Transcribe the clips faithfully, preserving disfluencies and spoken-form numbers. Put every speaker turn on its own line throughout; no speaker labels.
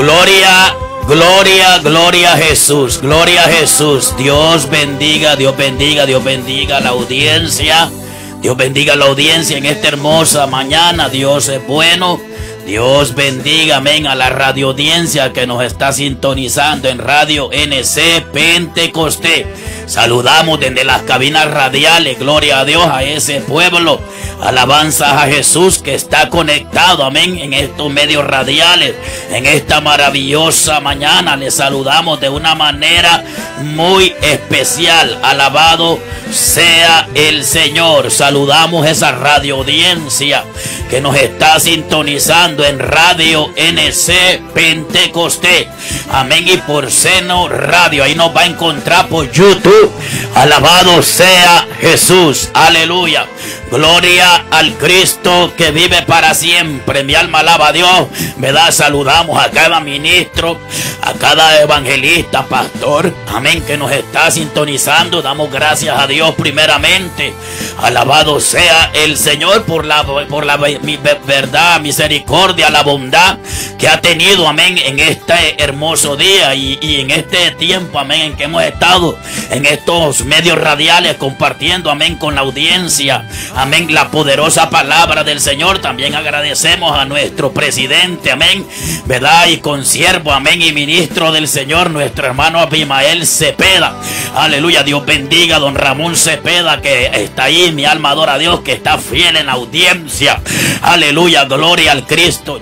Gloria, gloria, gloria a Jesús, gloria a Jesús. Dios bendiga, Dios bendiga, Dios bendiga la audiencia. Dios bendiga la audiencia en esta hermosa mañana. Dios es bueno. Dios bendiga, amén, a la radio audiencia que nos está sintonizando en Radio N C Pentecostés. Saludamos desde las cabinas radiales, gloria a Dios, a ese pueblo. Alabanza a Jesús que está conectado, amén, en estos medios radiales. En esta maravillosa mañana les saludamos de una manera muy especial. Alabado sea el Señor. Saludamos esa radio audiencia que nos está sintonizando en Radio N C Pentecostés, amén, y por Seno Radio. Ahí nos va a encontrar por YouTube. Alabado sea Jesús, aleluya. Gloria al Cristo que vive para siempre. Mi alma alaba a Dios, ¿verdad? Saludamos a cada ministro, a cada evangelista, pastor, amén, que nos está sintonizando. Damos gracias a Dios primeramente. Alabado sea el Señor por la, por la mi, verdad, misericordia, la bondad que ha tenido, amén, en este hermoso día y, y en este tiempo, amén, en que hemos estado en estos medios radiales compartiendo, amén, con la audiencia, amén, la poderosa palabra del Señor. También agradecemos a nuestro presidente, amén, verdad, y consiervo, amén, y ministro del Señor, nuestro hermano Abimael Cepeda, aleluya. Dios bendiga a don Ramón Cepeda que está ahí, mi alma adora a Dios, que está fiel en la audiencia, aleluya. Gloria al Cristo,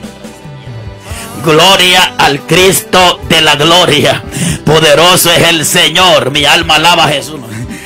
gloria al Cristo de la gloria. Poderoso es el Señor, mi alma alaba a Jesús.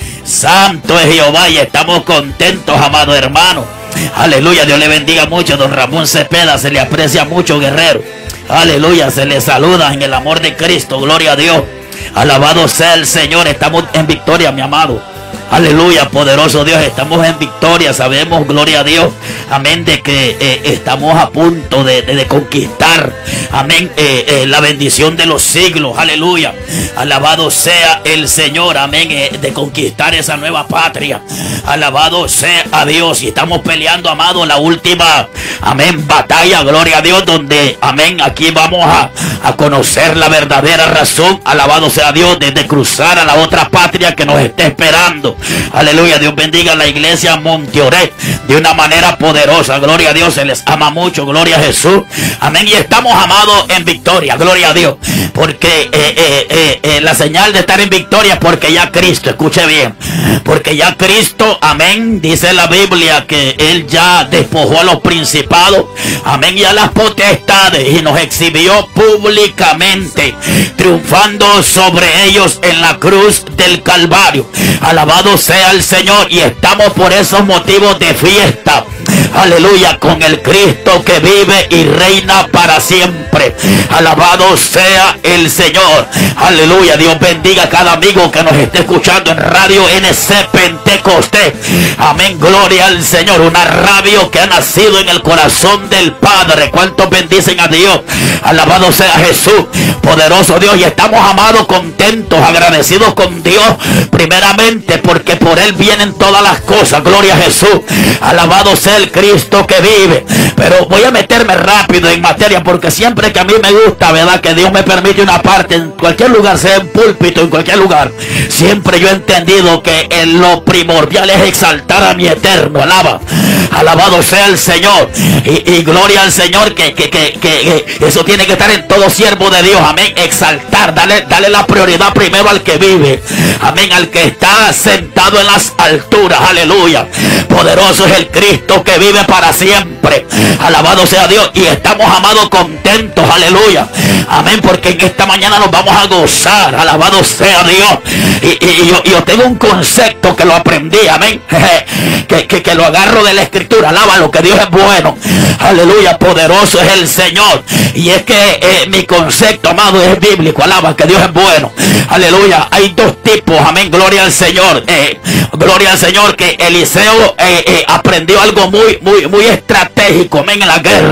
Santo es Jehová y estamos contentos, amado hermano. Aleluya, Dios le bendiga mucho. Don Ramón Cepeda, se le aprecia mucho, guerrero. Aleluya, se le saluda en el amor de Cristo, gloria a Dios. Alabado sea el Señor, estamos en victoria, mi amado. Aleluya, poderoso Dios, estamos en victoria. Sabemos, gloria a Dios, amén, de que eh, estamos a punto de, de, de conquistar, amén, eh, eh, la bendición de los siglos. Aleluya, alabado sea el Señor, amén, eh, de conquistar esa nueva patria. Alabado sea a Dios. Y estamos peleando, amado, la última, amén, batalla, gloria a Dios, donde, amén, aquí vamos a, a conocer la verdadera razón, alabado sea Dios, de, de cruzar a la otra patria que nos está esperando. Aleluya, Dios bendiga a la iglesia Monteoré de una manera poderosa, gloria a Dios, se les ama mucho, gloria a Jesús, amén, y estamos amados en victoria, gloria a Dios, porque eh, eh, eh, eh, la señal de estar en victoria es porque ya Cristo, escuche bien, porque ya Cristo, amén, dice la Biblia que Él ya despojó a los principados, amén, y a las potestades, y nos exhibió públicamente, triunfando sobre ellos en la cruz del Calvario. Alabado sea el Señor, y estamos por esos motivos de fiesta, aleluya, con el Cristo que vive y reina para siempre. Alabado sea el Señor, aleluya. Dios bendiga a cada amigo que nos esté escuchando en Radio N C Pentecostés, amén, gloria al Señor, una radio que ha nacido en el corazón del Padre. ¿Cuántos bendicen a Dios? Alabado sea Jesús, poderoso Dios, y estamos, amados, contentos, agradecidos con Dios primeramente porque por Él vienen todas las cosas, gloria a Jesús, alabado sea el Cristo que vive. Pero voy a meterme rápido en materia porque siempre que a mí me gusta, verdad, que Dios me permite una parte en cualquier lugar, sea en púlpito, en cualquier lugar, siempre yo he entendido que en lo primordial es exaltar a mi eterno. Alaba, alabado sea el Señor, y, y gloria al Señor, que, que, que, que, que eso tiene que estar en todo siervo de Dios, amén, exaltar, dale, dale la prioridad primero al que vive, amén, al que está sentado en las alturas, aleluya. Poderoso es el Cristo que vive para siempre, alabado sea Dios, y estamos, amados, contentos, aleluya, amén, porque en esta mañana nos vamos a gozar, alabado sea Dios. Y, y, y yo, yo tengo un concepto que lo aprendí, amén, que, que, que lo agarro de la escritura, alaba lo que Dios es bueno, aleluya, poderoso es el Señor, y es que eh, mi concepto, amado, es bíblico, alaba que Dios es bueno, aleluya. Hay dos tipos, amén, gloria al Señor, eh, gloria al Señor, que Eliseo eh, eh, aprendió algo muy, muy, muy estratégico, amén, en la guerra,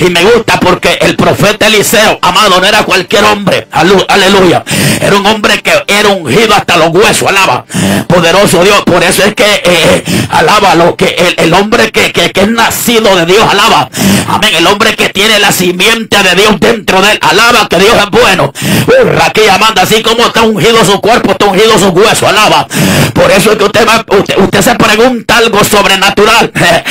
Y me gusta porque el profeta Eliseo, amado, no era cualquier hombre. Aleluya. Era un hombre que era ungido hasta los huesos. Alaba. Poderoso Dios. Por eso es que eh, alaba lo que el, el hombre que, que, que es nacido de Dios. Alaba. Amén. El hombre que tiene la simiente de Dios dentro de él. Alaba que Dios es bueno. Uh, Raquel Amanda, así como está ungido su cuerpo, está ungido su hueso. Alaba. Por eso es que usted, va, usted, usted se pregunta algo sobrenatural.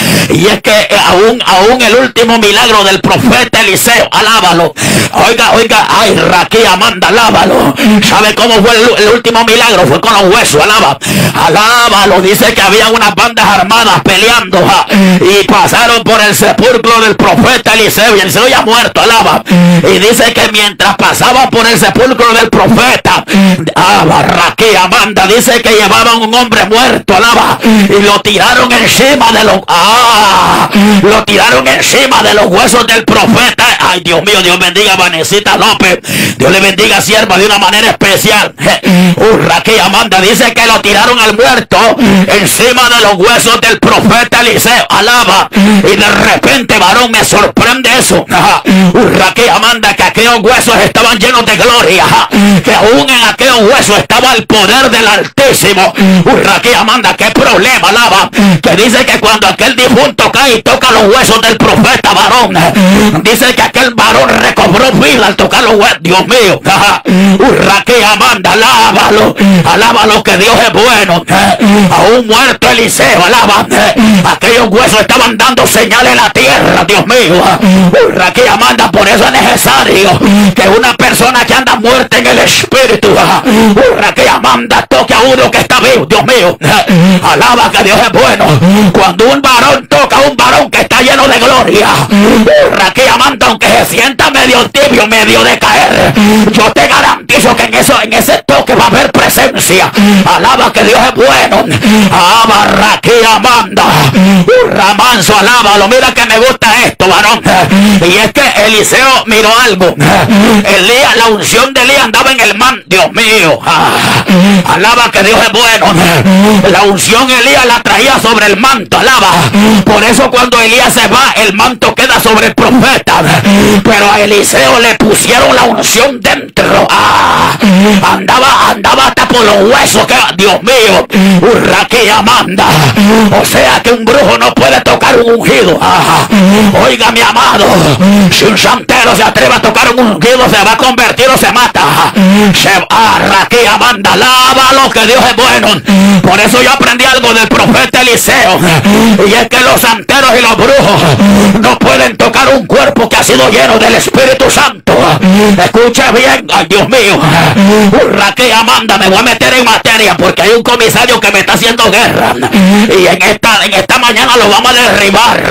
Y es que eh, aún, aún el último milagro del profeta Eliseo, alábalo. Oiga, oiga, ay, Raquel Amanda, alábalo. ¿Sabe cómo fue el, el último milagro? Fue con los huesos, alaba. Alábalo. Dice que había unas bandas armadas peleando ja, y pasaron por el sepulcro del profeta Eliseo, y Eliseo ya muerto, alaba. Y dice que mientras pasaba por el sepulcro del profeta, ah, Raquel Amanda, dice que llevaban un hombre muerto, alaba, y lo tiraron encima de los ah, lo tiraron encima de los huesos del profeta. Ay, Dios mío, Dios bendiga a Vanesita López, Dios le bendiga, sierva, de una manera especial. Uh, Raquel Amanda, dice que lo tiraron al muerto encima de los huesos del profeta Eliseo, alaba. Y de repente, varón, me sorprende eso. Uh, Raquel Amanda, que aquellos huesos estaban llenos de gloria, que aún en aquellos huesos estaba el poder del Altísimo. Uh, Raquel Amanda, qué problema, alaba, que dice que cuando aquel difunto cae y toca los huesos del profeta, varón, dice que aquel varón recobró vida al tocar los huesos. Dios mío. Uh, Raquel Amanda, alábalo, alábalo que Dios es bueno. Aún muerto Eliseo, alaba, aquellos huesos estaban dando señales en la tierra. Dios mío. Uh, Raquel Amanda, por eso es necesario que una persona que anda muerta en el espíritu, uh, Raquel Amanda, toque a uno que está vivo. Dios mío. Alaba que Dios es bueno. Cuando un varón toca a un varón que está lleno de gloria, uh, Raquel Amanda, aunque se sienta medio tibio, medio de caer, yo te garantizo que en eso, en ese toque va a haber presencia. Alaba que Dios es bueno. Alaba, Raquel Amanda, uh, Ramanso, alábalo. Mira que me gusta esto, varón. Y es que Eliseo miró algo. Elías, la unción de Elías andaba en el manto. Dios mío. Alaba que Dios es bueno. La unción Elías la traía sobre el manto. Alaba. Por eso cuando Elías se va, el manto queda sobre el profeta. Pero a Eliseo le pusieron la unción dentro. Ah, andaba, andaba hasta por los huesos. Que, Dios mío. Raquel Amanda. O sea que un brujo no puede tocar un ungido. Ah, oiga, mi amado, si un santero se atreve a tocar un ungido, se va a convertir o se mata. Se va, ah, Raquel Amanda, alábalo que Dios es bueno. Por eso yo aprendí algo del profeta Eliseo, y es que los santeros y los brujos no pueden tocar un cuerpo que ha sido lleno del Espíritu Santo. Escucha bien, ay, Dios mío. Raquel Amanda, me voy a meter en materia porque hay un comisario que me está haciendo guerra, y en esta, en esta mañana lo vamos a derribar.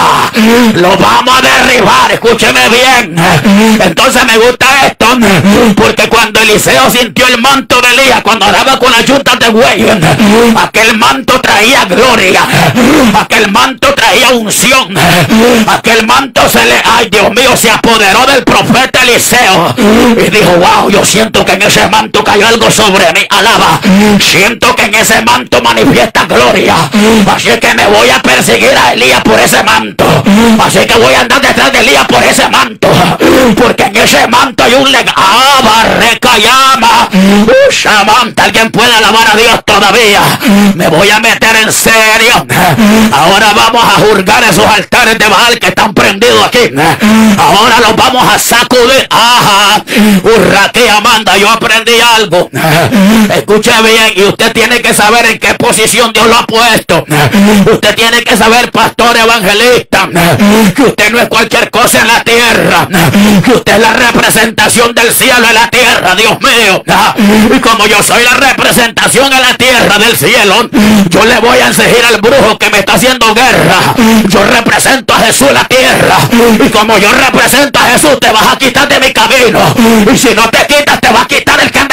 Lo vamos a derribar, escúcheme bien. Entonces me gusta esto, porque cuando Eliseo sintió el manto de Elías, cuando andaba con las yuntas de buey, aquel manto traía gloria, aquel manto traía unción, aquel manto se le, ay Dios mío, se apoderó del profeta Eliseo y dijo, wow, yo siento que en ese manto cayó algo sobre mí. Alaba, siento que en ese manto manifiesta gloria, así que me voy a perseguir a Elías por ese manto. Así que voy a andar detrás de Elías por ese manto, porque en ese manto hay un legado. Ah, barreca llama. Ushamanta, alguien puede alabar a Dios todavía. Me voy a meter en serio. Ahora vamos a juzgar esos altares de Baal que están prendidos aquí. Ahora los vamos a sacudir. Ajá. Raquel Amanda, yo aprendí algo. Escuche bien, y usted tiene que saber en qué posición Dios lo ha puesto. Usted tiene que saber, pastor evangelista, que usted no es cualquier cosa en la tierra, que usted es la representación del cielo en la tierra. Dios mío. Y como yo soy la representación en la tierra del cielo, yo le voy a exigir al brujo que me está haciendo guerra. Yo represento a Jesús en la tierra, y como yo represento a Jesús, te vas a quitar de mi camino, y si no te quitas, te va a quitar el que anda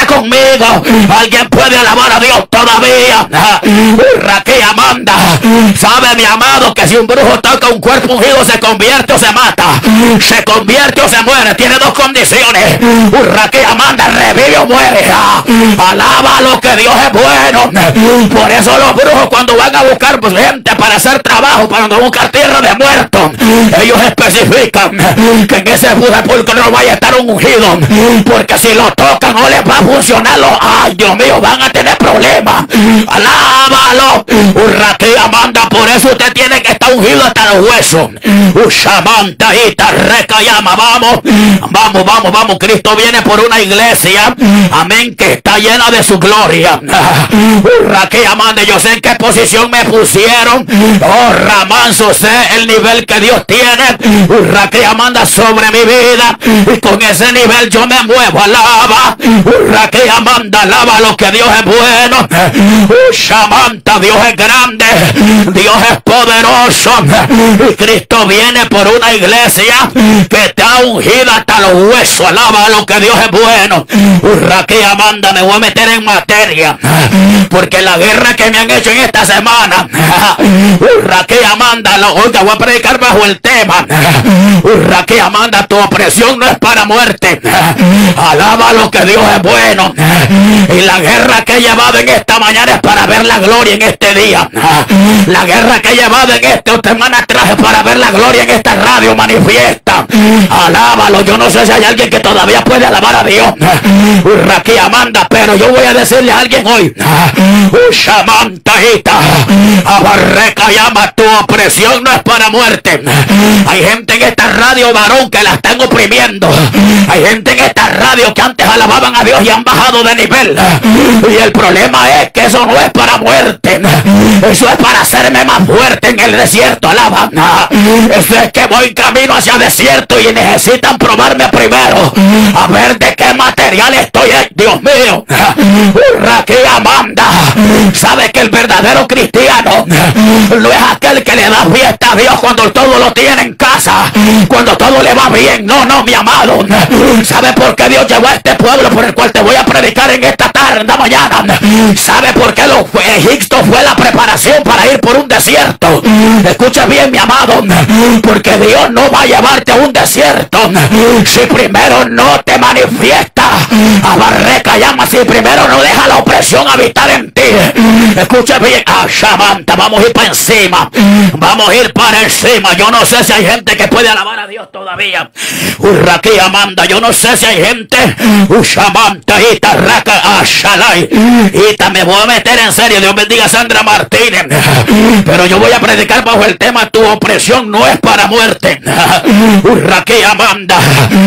está conmigo. Alguien puede alabar a Dios todavía. Raquel Amanda, sabe mi amado que si un brujo toca un cuerpo ungido se convierte o se mata, se convierte o se muere. Tiene dos condiciones. Raquel Amanda, revive o muere. Alaba lo que Dios es bueno. Por eso los brujos cuando van a buscar pues, gente para hacer trabajo, para buscar tierra de muertos, ellos especifican que en ese sepulcro no vaya a estar un ungido, porque si lo tocan no les va a funcionar. Los, ay Dios mío, van a tener problemas. Alábalo. Raquel Amanda, por eso usted tiene que estar ungido hasta los huesos. Ushamantahita recayama. Vamos, vamos, vamos, vamos. Cristo viene por una iglesia, amén, que está llena de su gloria. Raquel Amanda, yo sé en qué posición me pusieron. Oh, Ramanso, sé el nivel que Dios tiene. Raquel Amanda sobre mi vida, y con ese nivel yo me muevo. Alaba, Raquel Amanda, alaba lo que Dios es bueno. Ushamanta, Dios es grande, Dios es poderoso, y Cristo viene por una iglesia que está ungida hasta los huesos. Alaba lo que Dios es bueno. Raquel Amanda, me voy a meter en materia, porque la guerra que me han hecho en esta semana, Raquel Amanda, lo, oiga, voy a predicar bajo el tema. Raquel Amanda, tu opresión no es para muerte. Alaba lo que Dios es bueno. Y la guerra que he llevado en esta mañana es para ver la gloria en este día. La guerra que he llevado en esta semana traje para ver la gloria en esta radio manifiesta. Alábalo. Yo no sé si hay alguien que todavía puede alabar a Dios. Raquel Amanda, pero yo voy a decirle a alguien hoy. Ushamantahita, abarreca llama, tu opresión no es para muerte. Hay gente en esta radio, varón, que la están oprimiendo. Hay gente en esta radio que antes alababan a Dios y han bajado de nivel. Y el problema es que eso no es para muerte. Eso es para hacerme más fuerte en el desierto. Alaba. Eso es que voy camino hacia desierto y necesitan probarme primero a ver de qué material estoy. Dios mío. Raquel Amanda, sabe que el verdadero cristiano no es aquel que le da fiesta a Dios cuando todo lo tiene en casa, cuando todo le va bien. No, no, mi amado. ¿Sabe por qué Dios llevó a este pueblo por el cual te voy a predicar en esta tarde, en la mañana? ¿Sabe por qué los Egipto fue la preparación para ir por un desierto? Escucha bien, mi amado, porque Dios no va a llevarte a un desierto si primero no te manifiesta. A Barreca llama, si primero no deja la opresión habitar en ti. Escucha bien, a Shamanta, vamos a ir para encima, vamos a ir para encima. Yo no sé si hay gente que puede alabar a Dios todavía. Urraquí Amanda, yo no sé si hay gente. Ushamanta, Ita, Raka, Ashalai. Ita, me voy a meter en serio. Dios bendiga a Sandra Martínez. Pero yo voy a predicar bajo el tema: tu opresión no es para muerte. Urraquí Amanda,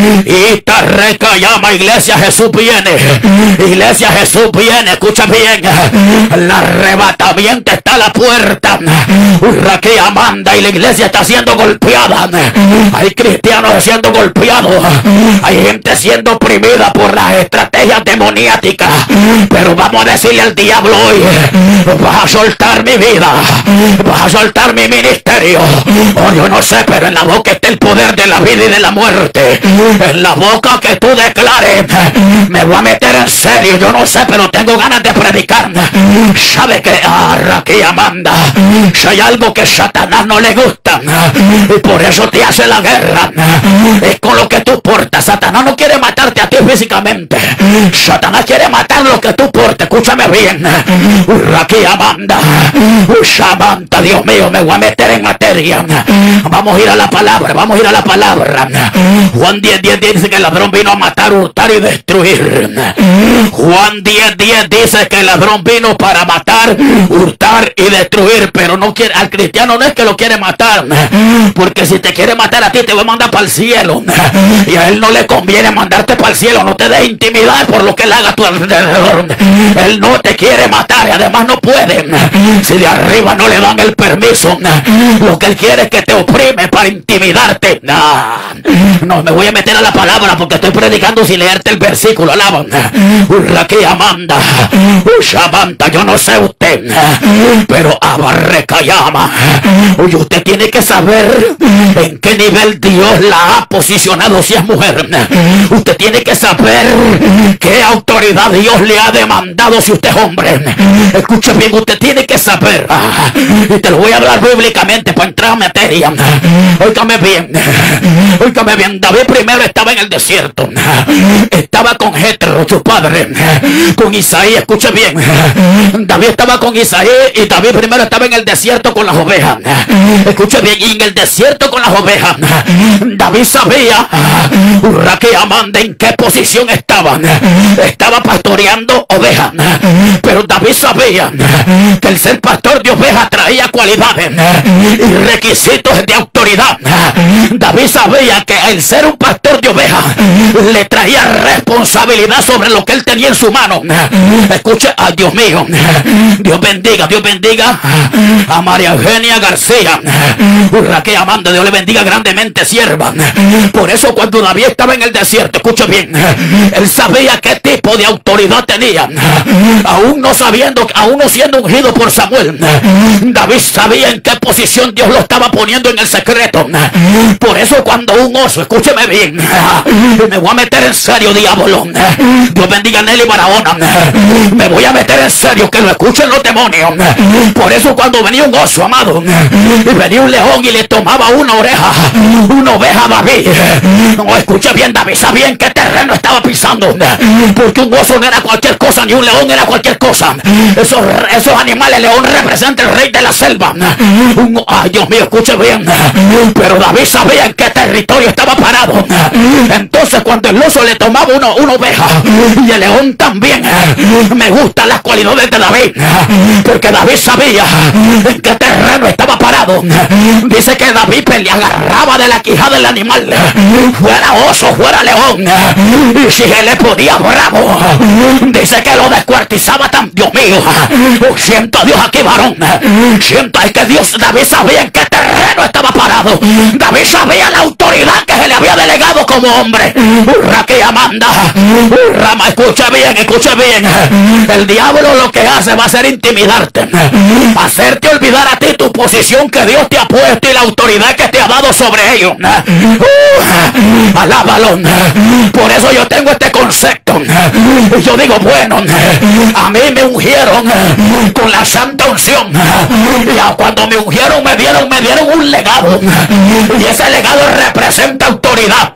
Ita, Reka, llama. Iglesia, Jesús viene. Iglesia, Jesús viene. Escucha bien. El arrebatamiento está a la puerta. Urraquí Amanda, y la iglesia está siendo golpeada. Hay cristianos siendo golpeados. Hay gente siendo oprimida por las estrategias demoníacas. Pero vamos a decirle al diablo hoy: vas a soltar mi vida, vas a soltar mi ministerio. Oh, yo no sé, pero en la boca está el poder de la vida y de la muerte. En la boca que tú declares, me voy a meter en serio. Yo no sé, pero tengo ganas de predicar. Sabe que aquí Amanda, si hay algo que Satanás no le gusta, y por eso te hace la guerra, es con lo que tú portas. Satanás no quiere matarte a ti físicamente. Satanás quiere matar lo que tú portas. Escúchame bien. Aquí Amanda, Ushamanta, Dios mío, me voy a meter en materia. Vamos a ir a la palabra, vamos a ir a la palabra. Juan diez, diez dice que el ladrón vino a matar, hurtar y destruir. Juan diez, diez dice que el ladrón vino para matar, hurtar y destruir. Pero no quiere, al cristiano no es que lo quiere matar, porque si te quiere matar a ti te va a mandar para el cielo, y a él no le conviene mandarte para el cielo. No te des intimidad por lo que él haga a tu alrededor. Él no te quiere matar y además no puede si de arriba no le dan el permiso. Lo que él quiere es que te oprime para intimidarte. No, me voy a meter a la palabra porque estoy predicando sin leerte el versículo. Alaban. Urraquí Amanda, Ushamanta, yo no sé usted, pero Abarreca llama. Oye, usted tiene que que saber en qué nivel Dios la ha posicionado si es mujer. Usted tiene que saber qué autoridad Dios le ha demandado si usted es hombre. Escuche bien, usted tiene que saber. Y te lo voy a hablar bíblicamente para entrar en materia. Óigame bien. Óigame bien. David primero estaba en el desierto. Estaba con Jetro, su padre. Con Isaí. Escuche bien. David estaba con Isaí y David primero estaba en el desierto con las ovejas. Escuche bien. Y en el desierto con las ovejas, David sabía que Amanda en qué posición estaban. Estaba pastoreando ovejas. Pero David sabía que el ser pastor de ovejas traía cualidades y requisitos de autoridad. David sabía que el ser un pastor de ovejas le traía responsabilidad sobre lo que él tenía en su mano. Escuche, ay Dios mío, Dios bendiga, Dios bendiga a María Eugenia García, Raquel Amanda, Dios le bendiga grandemente, sierva. Por eso cuando David estaba en el desierto, escuche bien, él sabía qué tipo de autoridad tenía. Aún no sabiendo, aún no siendo ungido por Samuel, David sabía en qué posición Dios lo estaba poniendo en el secreto. Por eso cuando un oso, escúcheme bien, me voy a meter en serio, diablo, Dios bendiga a Nelly Barahona, me voy a meter en serio, que lo escuchen los demonios. Por eso cuando venía un oso, amado, y venía un león y le tomaba una oreja, una oveja a David, no, escuche bien, David sabía en qué terreno estaba pisando, porque un oso no era cualquier cosa, ni un león era cualquier cosa. Esos, esos animales, el león representa el rey de la selva. Un, ay Dios mío, escuche bien, pero David sabía en qué territorio estaba parado. Entonces cuando el oso le tomaba una, una oveja y el león también, me gustan las cualidades de David, porque David sabía en qué terreno estaba parado. Dice que David le agarraba de la quijada del animal, fuera oso, fuera león, y si él le podía bravo, dice que lo descuartizaba tan. Dios mío, oh, siento a Dios aquí, varón, siento es que Dios, David sabía en qué terreno estaba parado. David sabía la autoridad que se le había delegado como hombre. Raquel Amanda, Rama, escucha bien, escucha bien, el diablo lo que hace va a ser intimidarte, hacerte olvidar a ti tu posición que Dios te ha puesto y la autoridad que te ha dado sobre ellos. Uh, alábalo. Por eso yo tengo este concepto. Yo digo, bueno, a mí me ungieron con la santa unción, y cuando me ungieron me dieron, me dieron un legado, y ese legado representa autoridad.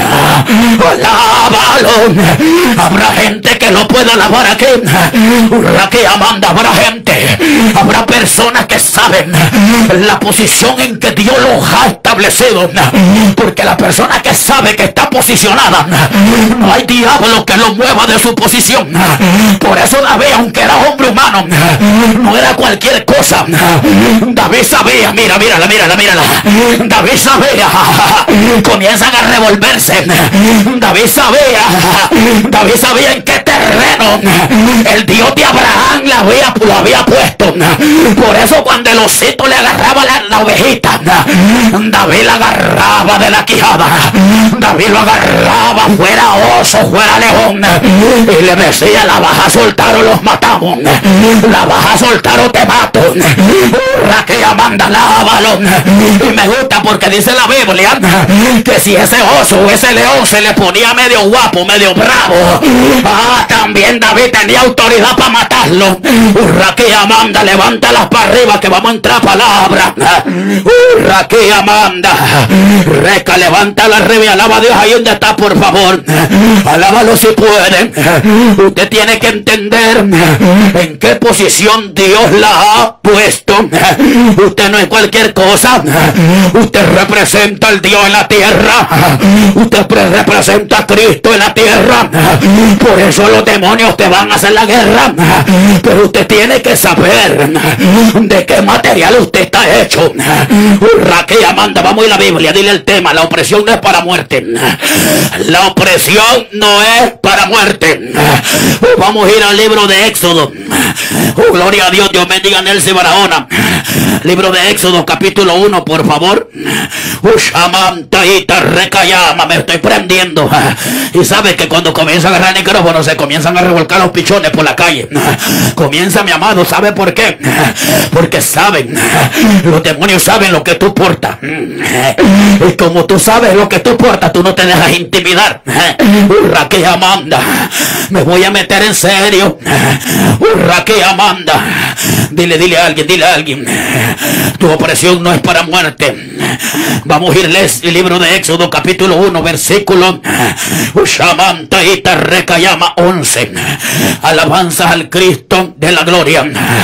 Alábalo. Habrá gente que no pueda alabar aquí. Raquel Amanda, habrá gente, habrá personas que saben la posición en que Dios los ha establecido, porque la persona que sabe que está posicionada, no hay diablo que lo mueva de su posición. Por eso David, aunque era hombre humano, no era cualquier cosa. David sabía, mira, mírala, mírala, mírala. David sabía, comienzan a revolverse. David sabía, David sabía en qué terreno el Dios de Abraham la había, lo había puesto. Por eso cuando el osito le agarraba la, la ovejita, David la agarraba de la quijada, David lo agarraba, fuera oso, fuera león, y le decía, la vas a soltar o los matamos, la vas a soltar o te mato. Raquel Amanda, lábalo. Y me gusta porque dice la Biblia que si ese oso o ese león se le ponía medio guapo, medio bravo, ah, también David tenía autoridad para matarlo. Raquel Amanda, levántalas para arriba que vamos a entrar palabra. Raquel Amanda, Reca, levántala arriba y alaba a Dios ahí donde está, por favor. Alábalo si pueden. Usted tiene que entender en qué posición Dios la ha puesto. Usted no es cualquier cosa. Usted representa al Dios en la tierra. Usted representa a Cristo en la tierra. Por eso los demonios te van a hacer la guerra. Pero usted tiene que saber de qué material usted está hecho. Raquel Amanda, vamos a ir a la Biblia, dile el tema. La opresión no es para muerte. La opresión no es para muerte. Vamos a ir al libro de Éxodo. Oh, gloria a Dios, Dios bendiga a Nelson Barahona. Libro de Éxodo, capítulo uno, por favor. Ushamantaita recayama, me estoy prendiendo. Y sabes que cuando comienza a agarrar el micrófono se comienzan a revolcar los pichones por la calle. Comienza, mi amado, ¿sabe por qué? Porque saben, los demonios saben lo que tú portas. Y como tú sabes lo que tú portas, tú no te dejas intimidar. Hurra que Amanda, me voy a meter en serio. Hurra que Amanda, dile, dile a alguien, dile a alguien, tu opresión no es para muerte. Vamos a irles el libro de Éxodo capítulo uno, versículo Ushamantaita recayama once. Alabanzas al Cristo de la gloria.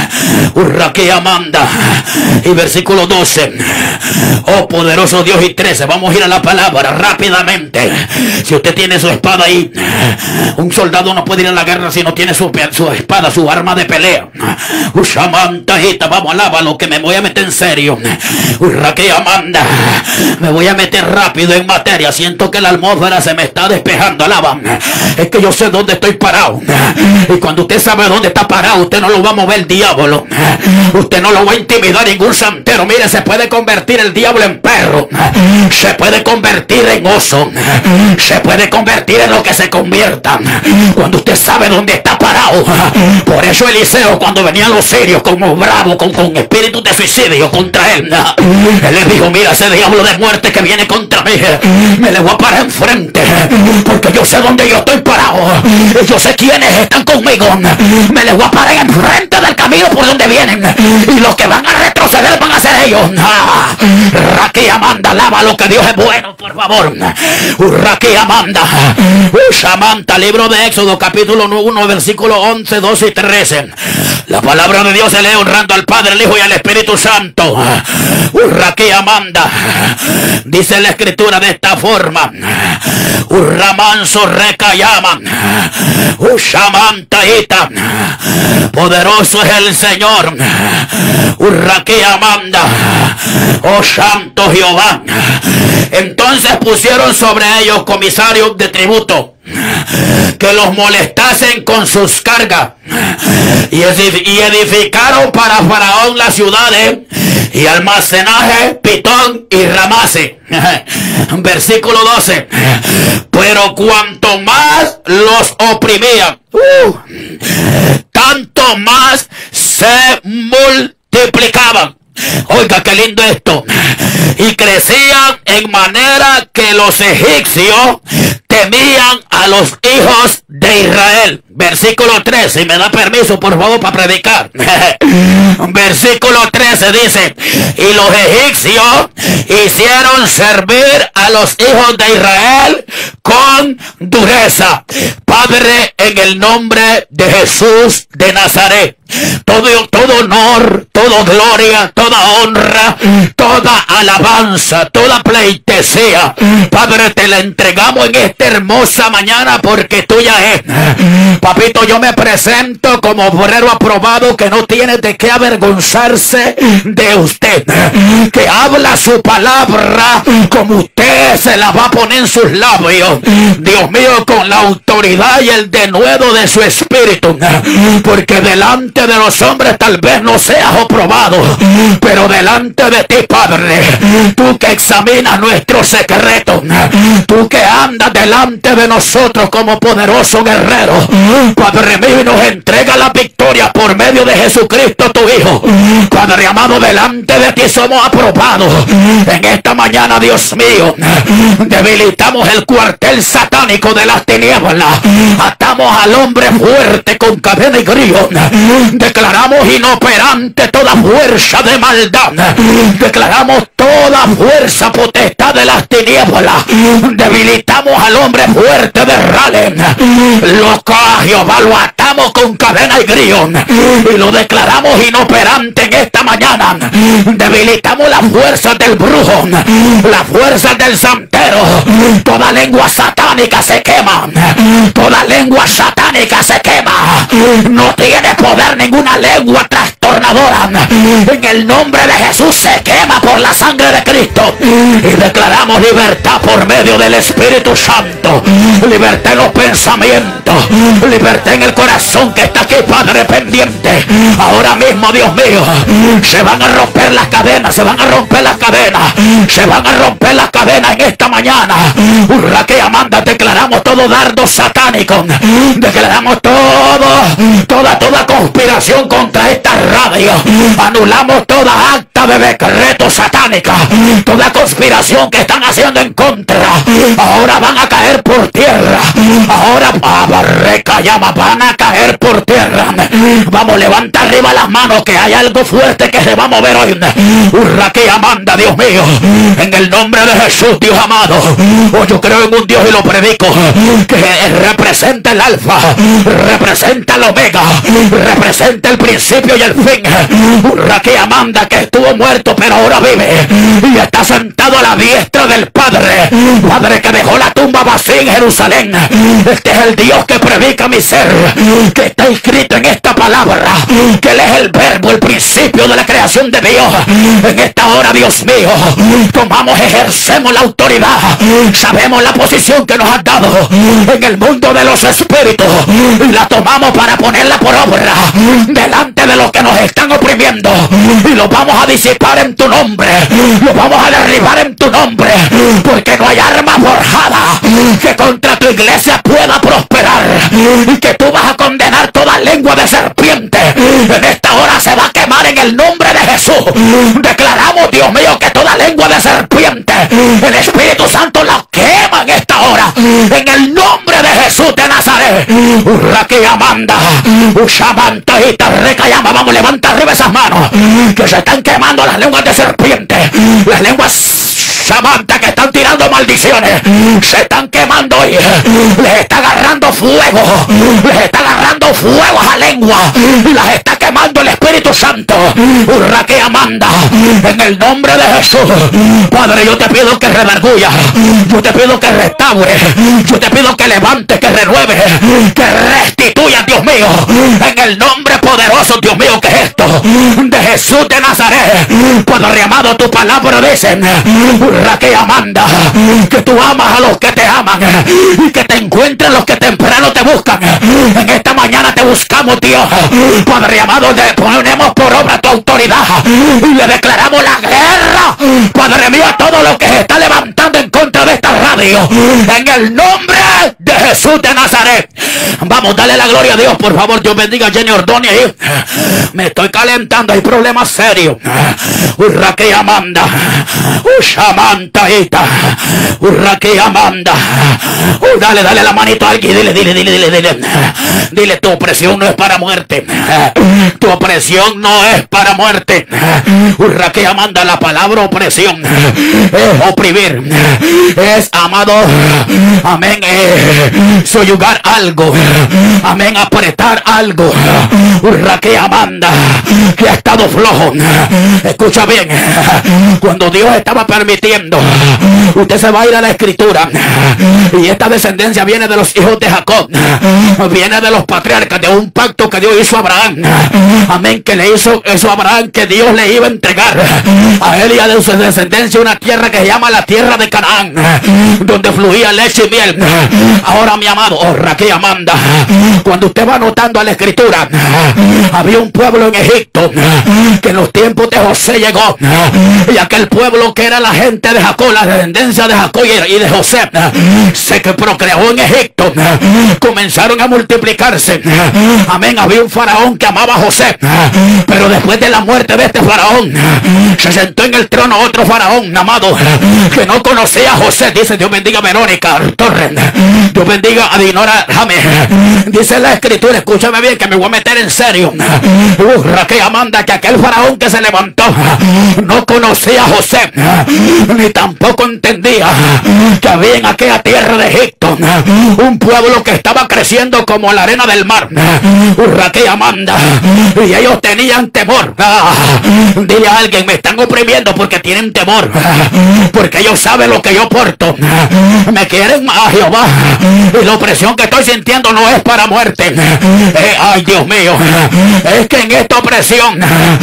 Hurra que Amanda. Y versículo doce. Oh poderoso Dios, y trece. Vamos a ir a la palabra rápidamente. Si usted tiene su espada ahí, un soldado no puede ir a la guerra si no tiene su, su espada, su arma de pelea. Ushamantaita, vamos, alábalo, que me voy a meter en serio. Hurra que Amanda, me voy a meter rápido en materia. Siento que la atmósfera se me está despejando. Alaba, es que yo sé dónde estoy parado. Y cuando usted sabe dónde está parado, usted no lo va a mover el diablo. Usted no lo va a intimidar ningún santero. Mire, se puede convertir el diablo en perro, se puede convertir en oso, se puede convertir en lo que se convierta cuando usted sabe dónde está parado. Por eso Eliseo, cuando venían los sirios como bravos, con, con espíritus de suicidio contra él, él les dijo: mira, ese diablo de muerte que viene contra mí, me le voy a parar enfrente, porque yo sé dónde yo estoy parado, yo sé quiénes están conmigo, me les voy a parar enfrente del camino por donde vienen, y los que van a retroceder van a ser ellos. Raquí Amanda, alaba lo que Dios es bueno, por favor. Raquí Amanda, Ushamanta, libro de Éxodo capítulo uno, versículo once, doce y trece. La palabra de Dios se lee honrando al Padre, al Hijo y al Espíritu Santo. Raquí Amanda, dice la escritura de esta forma: Urramanso recayama, Ushamantaita, poderoso es el Señor. Urraquí Amanda, oh santo Jehová. Entonces pusieron sobre ellos comisarios de tributo que los molestasen con sus cargas, y edificaron para Faraón las ciudades y almacenaje Pitón y Ramase. Versículo doce. Pero cuanto más los oprimían, uh, tanto más se multiplicaban. Oiga, qué lindo esto. Y crecían en manera que los egipcios temían a los hijos de Israel. Versículo trece, si me da permiso por favor para predicar. Versículo trece dice: y los egipcios hicieron servir a los hijos de Israel con dureza. Padre, en el nombre de Jesús de Nazaret, todo, todo honor, toda gloria, toda honra, toda alabanza, toda pleitesía, Padre, te la entregamos en esta hermosa mañana, porque tuya es. Papito, yo me presento como obrero aprobado, que no tiene de qué avergonzarse de usted, que habla su palabra como usted se la va a poner en sus labios, Dios mío, con la autoridad y el denuedo de su espíritu, porque delante de los hombres tal vez no seas aprobado, pero delante de ti, Padre, tú que examinas nuestros secretos, tú que andas delante de nosotros como poderoso guerrero, Padre mío, y nos entrega la victoria por medio de Jesucristo tu Hijo. Padre amado, delante de ti somos aprobados. En esta mañana, Dios mío, debilitamos el cuartel satánico de las tinieblas, atamos al hombre fuerte con cadena y grillo, declaramos inoperante toda fuerza de maldad, declaramos toda fuerza potestad de las tinieblas. Debilitamos al hombre fuerte de Ralen. Lo a Jehová lo atamos con cadena y grillón y lo declaramos inoperante en esta mañana. Debilitamos las fuerzas del brujo, las fuerzas del santero. Toda lengua satánica se quema. Toda lengua satánica se quema. No tiene poder ninguna lengua trastornadora. En el nombre de Jesús se quema por la sangre de Cristo. Y declaramos libertad por medio del Espíritu Santo. Libertad en los pensamientos. Libertad en el corazón que está aquí, Padre, pendiente. Ahora mismo, Dios mío, se van a romper las cadenas. Se van a romper las cadenas. Se van a romper las cadenas en esta mañana. Urraque Amanda, declaramos todo dardo satánico. Declaramos todo, toda, toda conspiración contra esta radio. Anulamos toda acta de decreto satánica. Toda conspiración que están haciendo en contra. Ahora van a caer por tierra. Ahora llama, van a caer por tierra. Vamos, levanta arriba las manos, que hay algo fuerte que se va a mover hoy. Urraque Amanda, Dios mío, en el nombre de Jesús, Dios amado. Oh, yo creo en un Dios y lo predico, que representa el alfa, representa el omega, representa el principio y el fin. Urraque Amanda, que estuvo muerto pero ahora vive y está sentado a la diestra del Padre. Padre, que dejó la tumba vacía en Jerusalén. Este es el Dios que predica mi ser, que está inscrito en esta palabra, que Él es el verbo, el principio de la creación de Dios. En esta hora, Dios mío, tomamos, ejercemos la autoridad, sabemos la posición que nos has dado en el mundo de los espíritus y la tomamos para ponerla por obra delante de los que nos están oprimiendo, y los vamos a disipar en tu nombre, los vamos a derribar en tu nombre, porque no hay arma forjada que contra tu iglesia pueda prosperar, y que tú vas a condenar toda lengua de serpiente. En esta hora se va a quemar en el nombre de Jesús. Declaramos, Dios mío, que toda lengua de serpiente, el Espíritu Santo la quema en esta hora, en el nombre de Jesús de Nazaret. Urraque Amanda, Ushamanta y Tarrecayama. Vamos, levanta arriba esas manos, que se están quemando las lenguas de serpiente, las lenguas Samantha que están tirando maldiciones, se están quemando hoy. Les está agarrando fuego, les está agarrando fuego a la lengua y las está quemando el Espíritu Santo. Urraque Amanda, en el nombre de Jesús. Padre, yo te pido que redarguya, yo te pido que restaure, yo te pido que levante, que renueve, que restituya, Dios mío, en el nombre poderoso, Dios mío, que es esto de Jesús de Nazaret. Padre amado, tu palabra dicen, Urraque Amanda, que tú amas a los que te aman y que te encuentran los que temprano te buscan. En esta mañana te buscamos, Dios. Padre amado, le ponemos por obra tu autoridad y le declaramos la guerra, Padre mío, a todo lo que se está levantando en contra de esta radio, en el nombre de Jesús de Nazaret. Vamos, dale la gloria a Dios, por favor. Dios bendiga a Jenny Ordóñez ahí. Me estoy calentando, hay problemas serios. Urraque Amanda, Ushamanta Ita, Urraque Amanda. Uh, dale, dale la manito a alguien, dile, dile, dile, dile, dile. Dile, tu opresión no es para muerte. Tu opresión no es para muerte. Urraque Amanda, la palabra opresión es oprimir, es, amado, amén, eh, soyugar algo, amén, apretar algo. Urraque Amanda, que ha estado flojo. Escucha bien, cuando Dios estaba permitiendo, usted se va a ir a la escritura, y esta descendencia viene de los hijos de Jacob, viene de los patriarcas, de un pacto que Dios hizo a Abraham, amén, que le hizo eso a Abraham, que Dios le iba a entregar a él y a su descendencia una tierra que se llama la tierra de Canaán, donde fluía leche y miel. Ahora, mi amado, Urraque Amanda, cuando usted va notando a la escritura, había un pueblo en Egipto que en los tiempos de José llegó, y aquel pueblo que era la gente de Jacob, la descendencia de Jacob y de José, se que procreó en Egipto, comenzaron a multiplicarse, amén. Había un faraón que amaba a José, pero después de la muerte de este faraón se sentó en el trono otro faraón, amado, que no conocía a José. Dice, Dios bendiga a Verónica Torres. Dios bendiga a Dinora James. Dice la escritura, escúchame bien que me voy a meter en serio. Uh, Raquel Amanda, que aquel faraón que se levantó no conocía a José, ni tampoco entendía que había en aquella tierra de Egipto un pueblo que estaba creciendo como la arena del mar. Uh, Raquel Amanda, y ellos tenían temor. Ah, dile a alguien, me están oprimiendo porque tienen temor, porque ellos saben lo que yo porto. Me quieren a Jehová, y la opresión que estoy sintiendo no es para muerte. Eh, ay, Dios mío, es que en esta opresión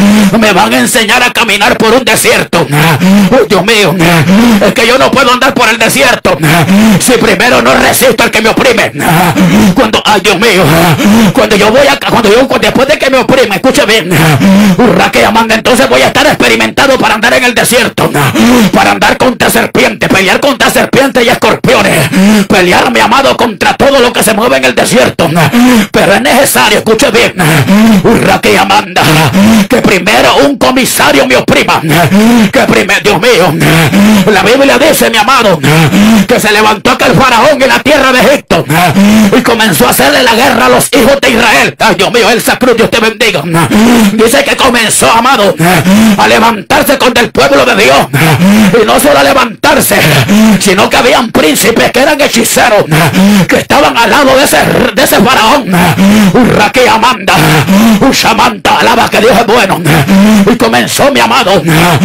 me van a enseñar a caminar por un desierto. Oh, Dios mío, es que yo no puedo andar por el desierto si primero no resisto al que me oprime. Cuando, ay, Dios mío, cuando yo voy a, cuando yo, después de que me oprime, escuche bien, Raquel Amanda, entonces voy a estar experimentado para andar en el desierto, para andar contra serpientes, pelear contra serpientes y escorpiones, pelear, mi amado, contra todo lo que se mueve en el desierto. Pero es necesario, escuche bien, Raquel Amanda, que primero un comisario me oprima, que primero, Dios mío, la Biblia dice, mi amado, que se levantó aquel faraón en la tierra de Egipto y comenzó a hacerle la guerra a los hijos de Israel. Ay, Dios mío, el Cruz, Dios te bendiga. Dice que comenzó, amado, a levantarse contra el pueblo de Dios, y no solo a levantarse, sino que habían príncipes que eran hechiceros, que estaban al lado de ese, de ese faraón. Raquel Amanda, Samantha, alaba que Dios es bueno. Y comenzó, mi amado,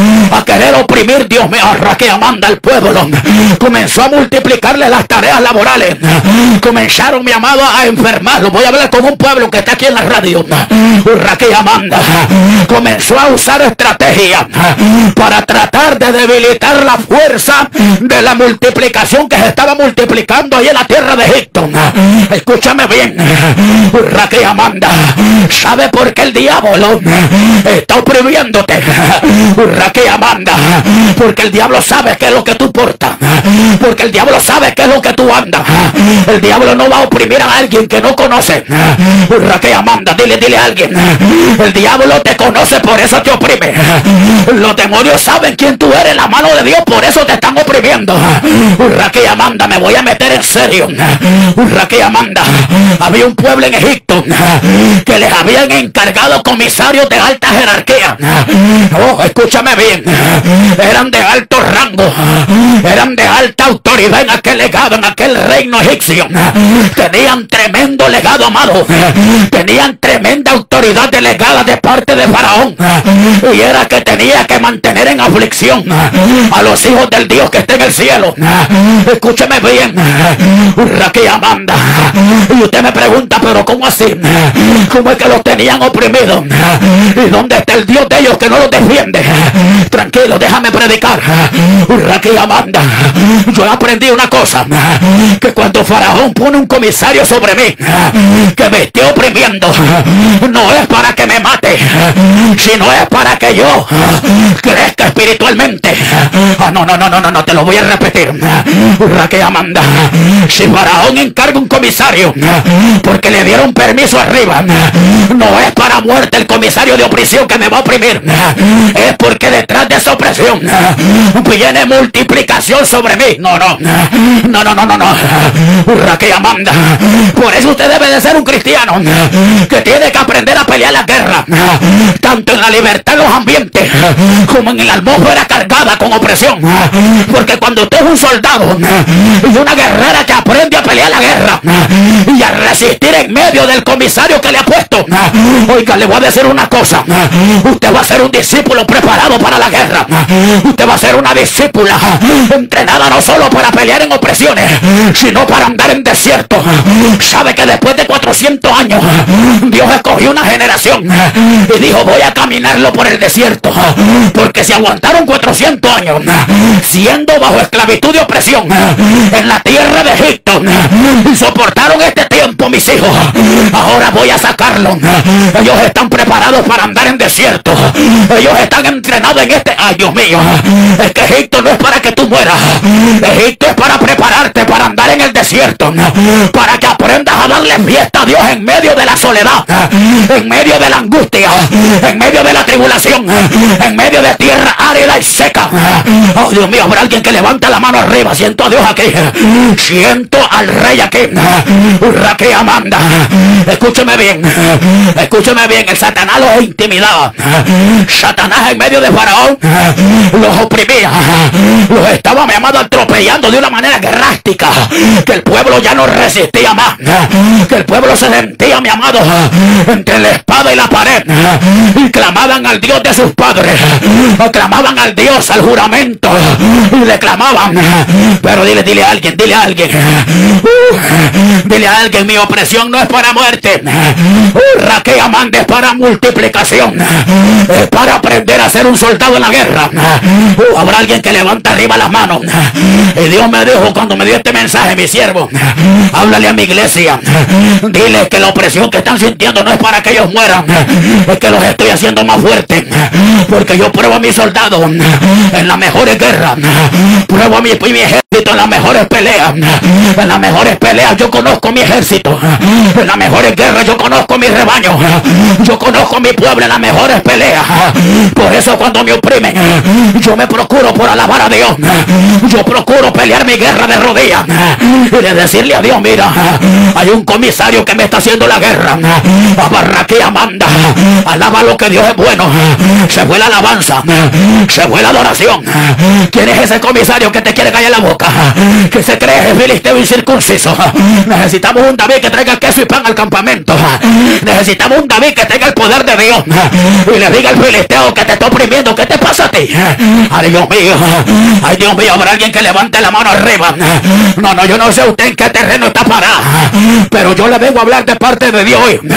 a querer oprimir, Dios mío, Raquel Amanda, al pueblo. Comenzó a multiplicarle las tareas laborales. Comenzaron, mi amado, a enfermarlo. Voy a hablar con un pueblo que está aquí en la radio. Raquel Amanda comenzó a usar estrategias para tratar de debilitar la fuerza de la multiplicación que se estaba multiplicando ahí en la tierra de Egipto. Escúchame bien, Raquel Amanda, ¿sabe por qué el diablo está oprimiéndote? Raquel Amanda, porque el diablo sabe qué es lo que tú portas, porque el diablo sabe qué es lo que tú andas. El diablo no va a oprimir a alguien que no conoce. Raquel Amanda, dile, dile a alguien, el diablo te conoce, por eso te oprime. Los demonios saben quién tú eres, la mano de Dios, por eso te están oprimiendo. Raquel Amanda, me voy a meter en serio. Raquel Amanda, había un pueblo en Egipto que les habían encargado comisarios de alta jerarquía. Oh, escúchame bien, eran de alto rango, eran de alta autoridad en aquel legado, en aquel reino egipcio. Tenían tremendo legado, amado, tenían tremenda autoridad delegada de parte de Faraón, y era que tenía que mantener en aflicción a los hijos del Dios que está en el cielo. Escúcheme bien, Raquel Amanda, y usted me pregunta, pero ¿cómo así? ¿Cómo es que los tenían oprimidos? ¿Y dónde está el Dios de ellos que no los defiende? Tranquilo, déjame predicar. Raquel Amanda, yo aprendí una cosa, que cuando Faraón pone un comisario sobre mí que me esté oprimiendo, no es para que me mate, sino es para que yo crezca espiritualmente. Ah, no, no, no, no, no, no, te lo voy a repetir. Raquel Amanda, si Faraón encarga un comisario porque le dieron permiso arriba, no es para muerte el comisario de opresión que me va a oprimir, es porque detrás de esa opresión viene multiplicación sobre mí. No, no, no, no, no, no, no. Raquel Amanda, por eso usted debe de ser un cristiano que tiene que aprender a pelear la guerra, tanto en la libertad en los ambientes como en la atmósfera cargada con opresión. Porque cuando usted es un soldado y una guerrera que aprende a pelear la guerra y a resistir en medio del comisario que le ha puesto, oiga, le voy a decir una cosa, usted va a ser un discípulo preparado para la guerra. Usted va a ser una discípula entrenada no solo para pelear en opresiones, sino para andar en desierto. Sabe que después de cuatrocientos años Dios escogió una generación y dijo, voy a caminarlo por el desierto, porque si aguantaron cuatrocientos años siendo bajo esclavitud y opresión en la tierra de Egipto y soportaron este tiempo, mis hijos, ahora voy a sacarlos. Ellos están preparados para andar en desierto, ellos están entrenados en este. Ay, Dios mío, es que Egipto no es para que tú mueras, Egipto es para prepararte para andar en el desierto. desierto, para que aprendas a darle fiesta a Dios en medio de la soledad, en medio de la angustia, en medio de la tribulación, en medio de tierra árida y seca. Oh Dios mío, habrá alguien que levanta la mano arriba. Siento a Dios aquí, siento al rey aquí. Raquel Amanda, escúcheme bien, escúcheme bien. El Satanás los intimidaba. Satanás en medio de Faraón los oprimía, los estaba, mi amado, atropellando de una manera drástica, que el pueblo ya no resistía más, que el pueblo se sentía, mi amado, entre la espada y la pared, y clamaban al Dios de sus padres, clamaban al Dios, al juramento, y le clamaban. Pero dile, dile a alguien, dile a alguien, uh, dile a alguien, mi opresión no es para muerte. uh, Raquel Amanda es para multiplicación, es para aprender a ser un soldado en la guerra. uh, habrá alguien que levanta arriba las manos. Y Dios me dijo cuando me dio este mensaje, mi siervo, háblale a mi iglesia, dile que la opresión que están sintiendo no es para que ellos mueran, es que los estoy haciendo más fuertes, porque yo pruebo a mis soldados en las mejores guerras, pruebo a mi, mi ejército en las mejores peleas, en las mejores peleas yo conozco mi ejército, en las mejores guerras yo conozco mi rebaño, yo conozco mi pueblo en las mejores peleas. Por eso cuando me oprimen, yo me procuro por alabar a Dios, yo procuro pelear mi guerra de rodillas y de decirle a Dios, mira, hay un comisario que me está haciendo la guerra. Raquel Amanda, alaba lo que Dios es bueno. Se fue la alabanza, se fue la adoración. ¿Quién es ese comisario que te quiere callar la boca? Que se cree filisteo incircunciso. Necesitamos un David que traiga queso y pan al campamento. Necesitamos un David que tenga el poder de Dios y le diga al filisteo que te está oprimiendo, ¿qué te pasa a ti? Ay Dios mío, ay Dios mío, habrá alguien que levante la mano arriba. No, no, yo no sé usted en qué terreno está parado, pero yo le vengo a hablar de parte de Dios hoy.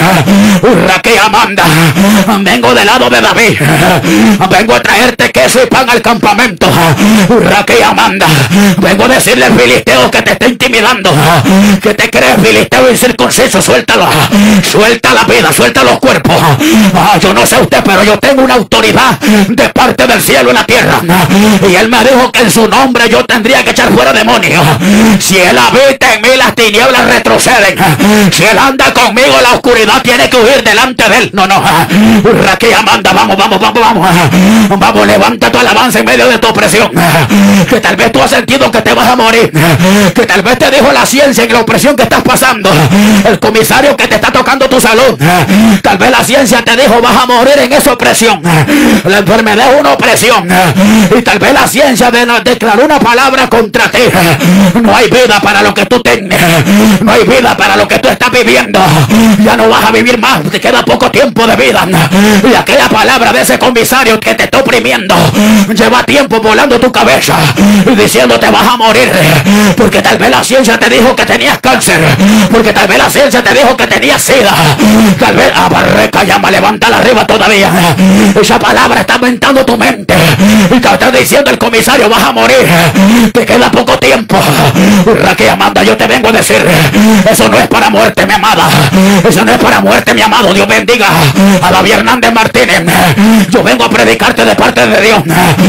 Raquel Amanda, vengo del lado de David, vengo a traerte queso y pan al campamento. Raquel Amanda, vengo a decirle al filisteo que te está intimidando, que te crees filisteo incircunciso, suéltalo, suelta la vida, suelta los cuerpos. Ah, yo no sé usted, pero yo tengo una autoridad de parte del cielo en la tierra, y él me dijo que en su nombre yo tendría que echar fuera demonios. Si él habita en mí, las tinieblas retroceden. Si él anda conmigo, la oscuridad tiene que huir delante de él. No, no, Raquel Amanda, vamos, vamos, vamos, vamos, vamos, levanta tu alabanza en medio de tu opresión, que tal vez tú has sentido que te vas a morir, que tal vez te dijo la ciencia en la opresión que estás pasando, el comisario que te está tocando tu salud, tal vez la ciencia te dijo vas a morir en esa opresión. La enfermedad es una opresión, y tal vez la ciencia de, declaró una palabra contra ti. No hay vida para lo que tú tienes, no hay vida para lo que tú estás viviendo, ya no vas a vivir más, te queda poco tiempo de vida. Y aquella palabra de ese comisario que te está oprimiendo lleva tiempo volando tu cabeza y diciendo te vas a morir, porque tal vez la ciencia te dijo que tenías cáncer, porque tal vez la ciencia te dijo que tenías sida, tal vez a barreca llama, levántala arriba todavía. Esa palabra está aumentando tu mente y te está diciendo el comisario vas a morir, te queda poco tiempo. Raquel Amanda, yo te vengo a decir, eso no es para muerte, mi amada, eso no es para muerte, mi amado. Dios bendiga a David Hernández Martínez. Yo vengo a predicarte de parte de Dios.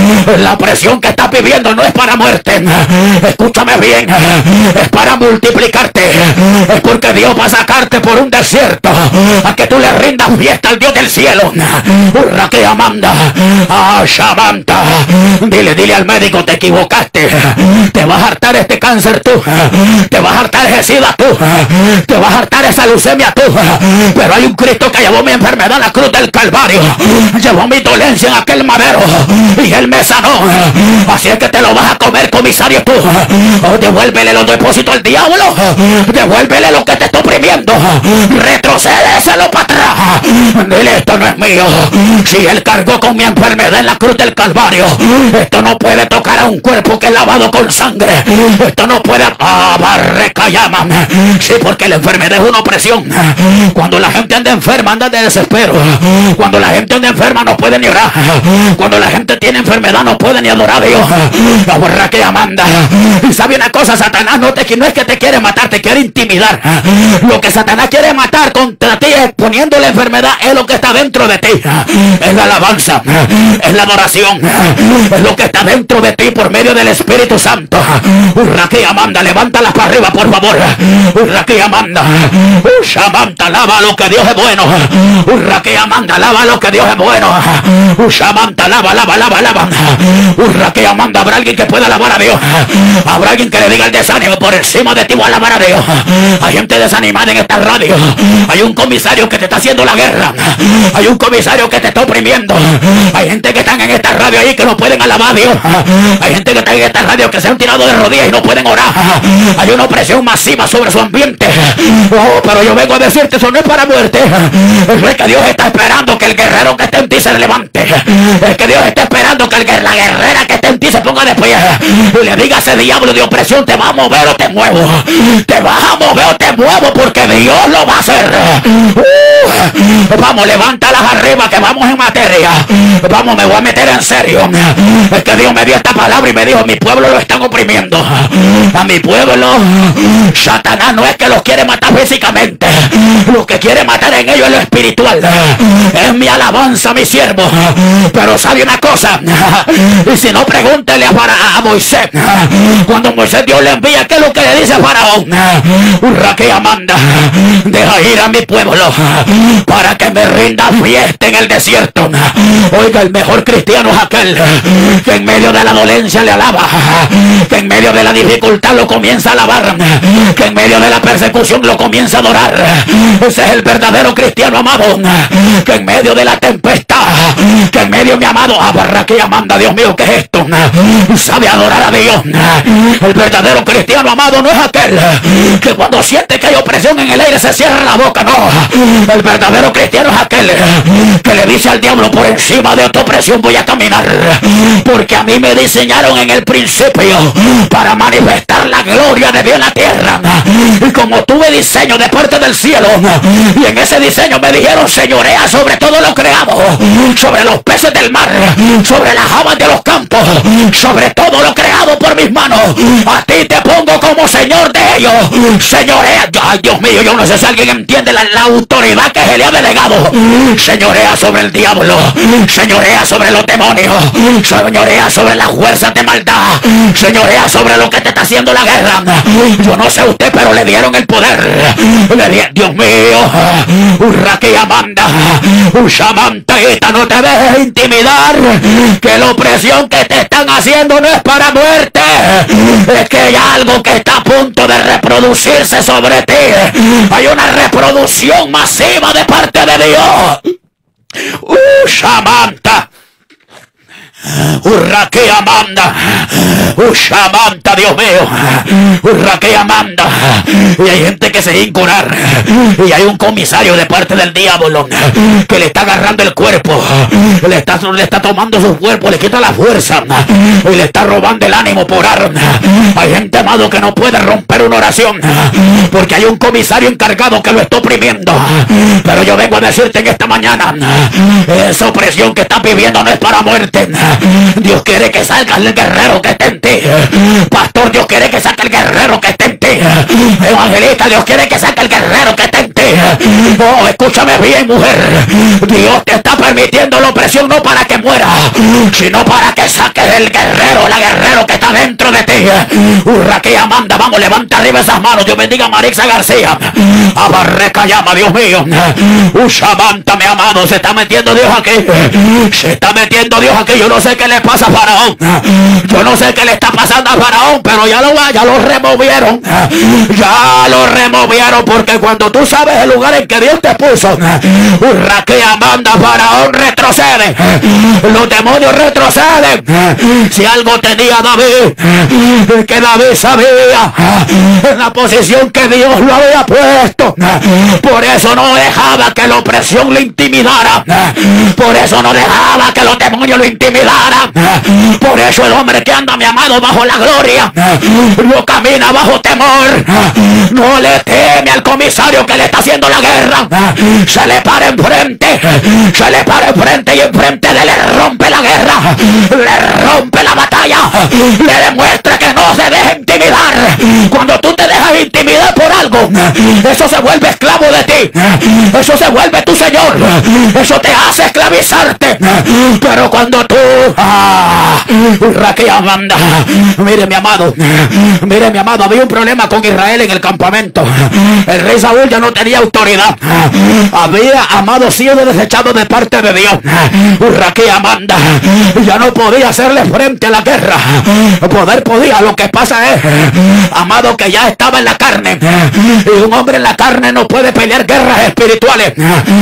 La presión que estás viviendo no es para muerte, escúchame bien, es para multiplicarte, es porque Dios va a sacarte por un desierto a que tú le rindas fiesta al Dios del cielo. Raquel Amanda, ah, Shabanta, dile, dile al médico, te equivocaste, te vas a hartar este cáncer tú, te vas a hartar ese sida tú, te vas a hartar esa leucemia tú, pero hay un Cristo que llevó mi enfermedad a la cruz del Calvario, llevó mi dolencia en aquel madero y él me sanó. Así es que te lo vas a comer, comisario, tú. Oh, devuélvele los depósitos al diablo, devuélvele lo que te está oprimiendo, retrocédeselo para atrás. Dile, esto no es mío, si él cargó con mi enfermedad en la cruz del Calvario, esto no puede tocar a un cuerpo que es lavado con sangre, esto no puede ah, barreca llama. Sí, porque la enfermedad es una opresión. Cuando la gente anda enferma, anda de desespero. Cuando la gente anda enferma, no puede ni orar. Cuando la gente tiene enfermedad, no puede ni adorar a Dios. La Raquel Amanda, y sabe una cosa, Satanás no, te, no es que te quiere matar, te quiere intimidar. matar. Lo que Satanás quiere matar contra ti es poniendo la enfermedad, es lo que está dentro de ti. Es la alabanza, es la adoración, es lo que está dentro de ti por medio del Espíritu Santo. Urraquí Amanda, levántala para arriba, por favor. Urraquí Amanda, Ushamanta, alaba lo que Dios es bueno. Urraquí Amanda, alaba lo que Dios es bueno. Ushamanta, alaba, alaba, alaba, alaba. Urraquí Amanda, habrá alguien que pueda alabar a Dios. Habrá alguien que le diga el desánimo por encima de ti, voy a alabar a Dios. Hay gente desanimada en esta radio. Hay un comisario que te está haciendo la guerra. Hay un comisario que te está oprimiendo. Hay gente que están en esta radio ahí que no pueden alabar a Dios. Hay gente que está en esta radio que se han tirado de rodillas y no pueden orar. Hay una opresión masiva sobre su ambiente. Oh, pero yo vengo a decirte, eso no es para muerte. Es que Dios está esperando que el guerrero que esté en ti se levante. Es que Dios está esperando que el, la guerrera que esté en ti se ponga de pie y le diga a ese diablo de opresión, te vas a mover o te muevo. Te vas a mover o te muevo, porque Dios lo va a hacer. Uh, vamos, levántalas arriba, que vamos en materia. Vamos, me voy a meter en serio. Es que Dios me dio esta palabra y me dijo, mi pueblo lo están oprimiendo. A mi pueblo, Satanás no es que los quiere matar físicamente. Lo que quiere matar en ellos es lo espiritual. Es mi alabanza, mi siervo. Pero sabe una cosa, y si no, pregúntele a, Fara, a Moisés. Cuando Moisés Dios le envía, ¿qué es lo que le dice a Faraón? Urraquí Amanda, deja ir a mi pueblo para que me rinda fiesta en el desierto. Oiga, el mejor cristiano es aquel que en medio de la dolencia le alaba, que en medio de la dificultad lo comienza a alabar, que en medio de la persecución lo comienza a adorar. Ese es el verdadero cristiano, amado, que en medio de la tempestad, que en medio, mi amado, Urraquí Amanda, Dios mío, ¿qué es esto? Sabe adorar a Dios. El verdadero cristiano, amado, no es aquel que cuando siente que hay opresión en el aire se cierra la boca, no. El verdadero cristiano es aquel que le dice al diablo, por encima de esta opresión voy a caminar, porque a mí me diseñaron en el principio para manifestar la gloria de Dios en la tierra. Y como tuve diseño de parte del cielo, y en ese diseño me dijeron, señorea sobre todo lo creado, sobre los peces del mar, sobre las aves de los campos, sobre todo lo creado por mis manos, a ti te pongo como señor de ellos. Señorea, ay Dios mío, yo no sé si alguien entiende la, la autoridad que se le ha delegado. Señorea sobre el diablo, señorea sobre los demonios, señorea sobre las fuerzas de maldad, señorea sobre lo que te está haciendo la guerra. Yo no sé usted, pero le dieron el poder. Le di, Dios mío, Urraquí Amanda, Ushamanta, esta no te dejes intimidar, que la opresión que te están haciendo no es para muerte, es que hay algo que está a punto de reproducirse sobre ti. Hay una reproducción masiva de parte de Dios. Ushamanta, Urraquí Amanda, Ushamanta, Dios mío, Urraquí Amanda. Y hay gente que se va a incurar, y hay un comisario de parte del diablo que le está agarrando el cuerpo, le está, le está tomando su cuerpo, le quita la fuerza y le está robando el ánimo por arma. Hay gente, amado, que no puede romper una oración porque hay un comisario encargado que lo está oprimiendo. Pero yo vengo a decirte en esta mañana, esa opresión que estás viviendo no es para muerte. Dios quiere que salga el guerrero que esté en ti. Pastor, Dios quiere que saque el guerrero que esté en ti. Evangelista, Dios quiere que saque el guerrero que esté en ti. Oh, escúchame bien, mujer. Dios te está permitiendo la opresión no para que muera, sino para que saques el guerrero, la guerrero que está dentro de ti. Urraquí Amanda, vamos, levanta arriba esas manos. Dios bendiga a Marixa García. Abarreca llama, Dios mío. Ushamanta, mi amado, se está metiendo Dios aquí. Se está metiendo Dios aquí. Yo no sé qué le pasa a Faraón. Yo no sé qué le está pasando a Faraón, pero ya lo, ya lo removieron. Ya lo removieron, porque cuando tú sabes el lugar en que Dios te puso, Urraquí Amanda, Faraón retrocede. Los demonios retroceden. Si algo tenía David, que David sabía en la posición que Dios lo había puesto, por eso no dejaba que la opresión le intimidara, por eso no dejaba que los demonios lo intimidaran. Por eso el hombre que anda, mi amado, bajo la gloria, no camina bajo temor, no le teme al comisario que le está haciendo la guerra. Se le para enfrente, se le para enfrente y enfrente de él le rompe la guerra, le rompe la batalla, le demuestra que no se deja intimidar. Cuando tú te dejas intimidar, intimidar por algo, eso se vuelve esclavo de ti. Eso se vuelve tu señor. Eso te hace esclavizarte. Pero cuando tú ah, Amanda, mire mi amado, mire mi amado, había un problema con Israel en el campamento. El rey Saúl ya no tenía autoridad. Había, amado, sido desechado de parte de Dios. Amanda, ya no podía hacerle frente a la guerra. Poder podía, lo que pasa es, amado, que ya estaba en la carne. Y un hombre en la carne no puede pelear guerras espirituales.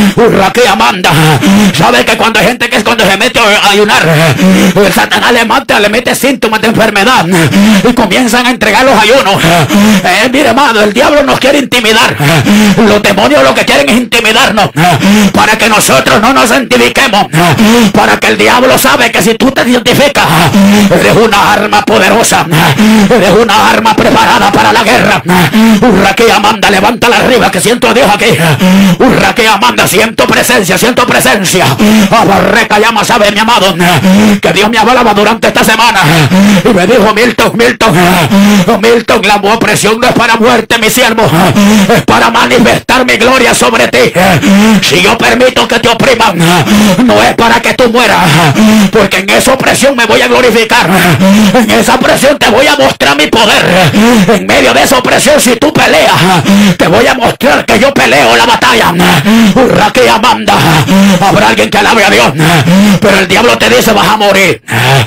Amanda, sabe que cuando hay gente que es cuando se mete a ayunar, el Satanás le mata, le mete síntomas de enfermedad y comienzan a entregar los ayunos. Eh, mire, amado, el diablo nos quiere intimidar. Los demonios lo que quieren es intimidarnos para que nosotros no nos santifiquemos, para que el diablo sabe que si tú te identificas, eres una arma poderosa, eres una arma preparada para la guerra. Urraque Amanda, levántala arriba, que siento a Dios aquí. Urraque Amanda, siento presencia, siento presencia. Abarreca llama, sabe mi amado, que Dios me hablaba durante esta semana y me dijo: Milton, Milton, Milton, la opresión no es para muerte, mi siervo, es para manifestar mi gloria sobre ti. Si yo permito que te opriman, no es para que tú mueras, porque en esa opresión me voy a glorificar. En esa opresión te voy a mostrar mi poder. En medio de esa opresión, si tú peleas, te voy a mostrar que yo peleo la batalla. Urraque Amanda, habrá alguien que alabe a Dios, pero el diablo te dice: vas a morir.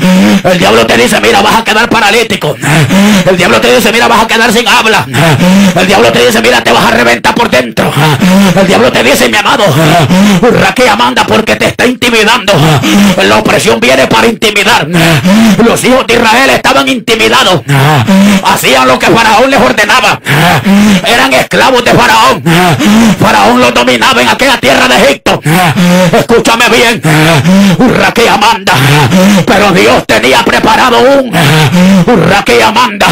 El diablo te dice: mira, vas a quedar paralítico. El diablo te dice: mira, vas a quedar sin habla. El diablo te dice: mira, te vas a reventar por dentro. El diablo te dice: mi amado, Urraque Amanda, porque te está intimidando. La opresión viene para intimidar. Los hijos de Israel estaban intimidados. Hacían lo que Faraón les ordenaba. Eran esclavos de Faraón. Faraón los dominaba en aquella tierra de Egipto. Escúchame bien, Urraque Amanda, pero Dios tenía preparado un Urraque Amanda,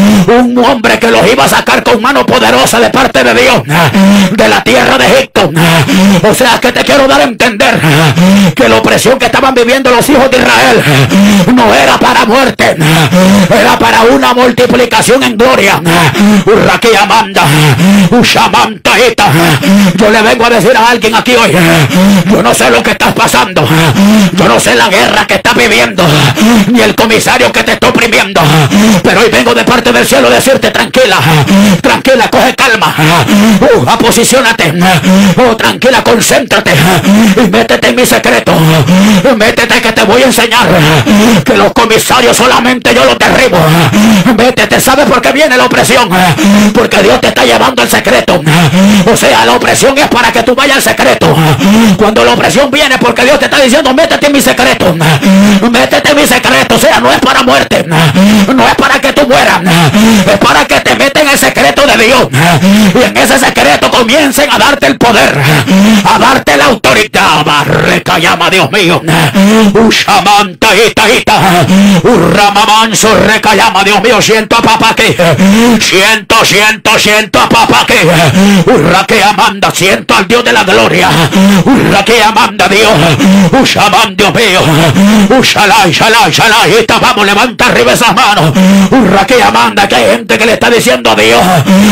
un hombre que los iba a sacar con mano poderosa de parte de Dios de la tierra de Egipto. O sea que te quiero dar a entender que la opresión que estaban viviendo los hijos de Israel no era para muerte, era para una multiplicación en gloria. Urraque Amanda, Ushamantaita. Yo le vengo a decir a alguien aquí hoy: yo no sé lo que estás pasando, yo no sé la guerra que estás viviendo, ni el comisario que te está oprimiendo, pero hoy vengo de parte del cielo a decirte: tranquila, tranquila, coge calma, uh, aposiciónate, oh, tranquila, concéntrate y métete en mi secreto, métete que te voy a enseñar que los comisarios solamente yo los derribo. Métete, ¿sabes por qué viene la opresión? Porque Dios te está llevando el secreto. O sea, la opresión es para que tú vayas al secreto. Cuando la opresión viene, porque Dios te está diciendo: métete en mi secreto, métete en mi secreto. O sea, no es para muerte, no es para que tú mueras, es para que te metas en el secreto de Dios, y en ese secreto comiencen a darte el poder, a darte la autoridad. Barreca llama, Dios mío, Ushamanta ita ita, Urramamanso reca llama, Dios mío, siento a papá que, siento, siento, siento a papá que, Urraque Amanda, siento al Dios de la gloria. Urraque Amanda, Dios, Ushaman, Dios mío, Ushalay, Shalay, Shalay, esta, vamos, levanta arriba esas manos. Urraque Amanda, que hay gente que le está diciendo a Dios: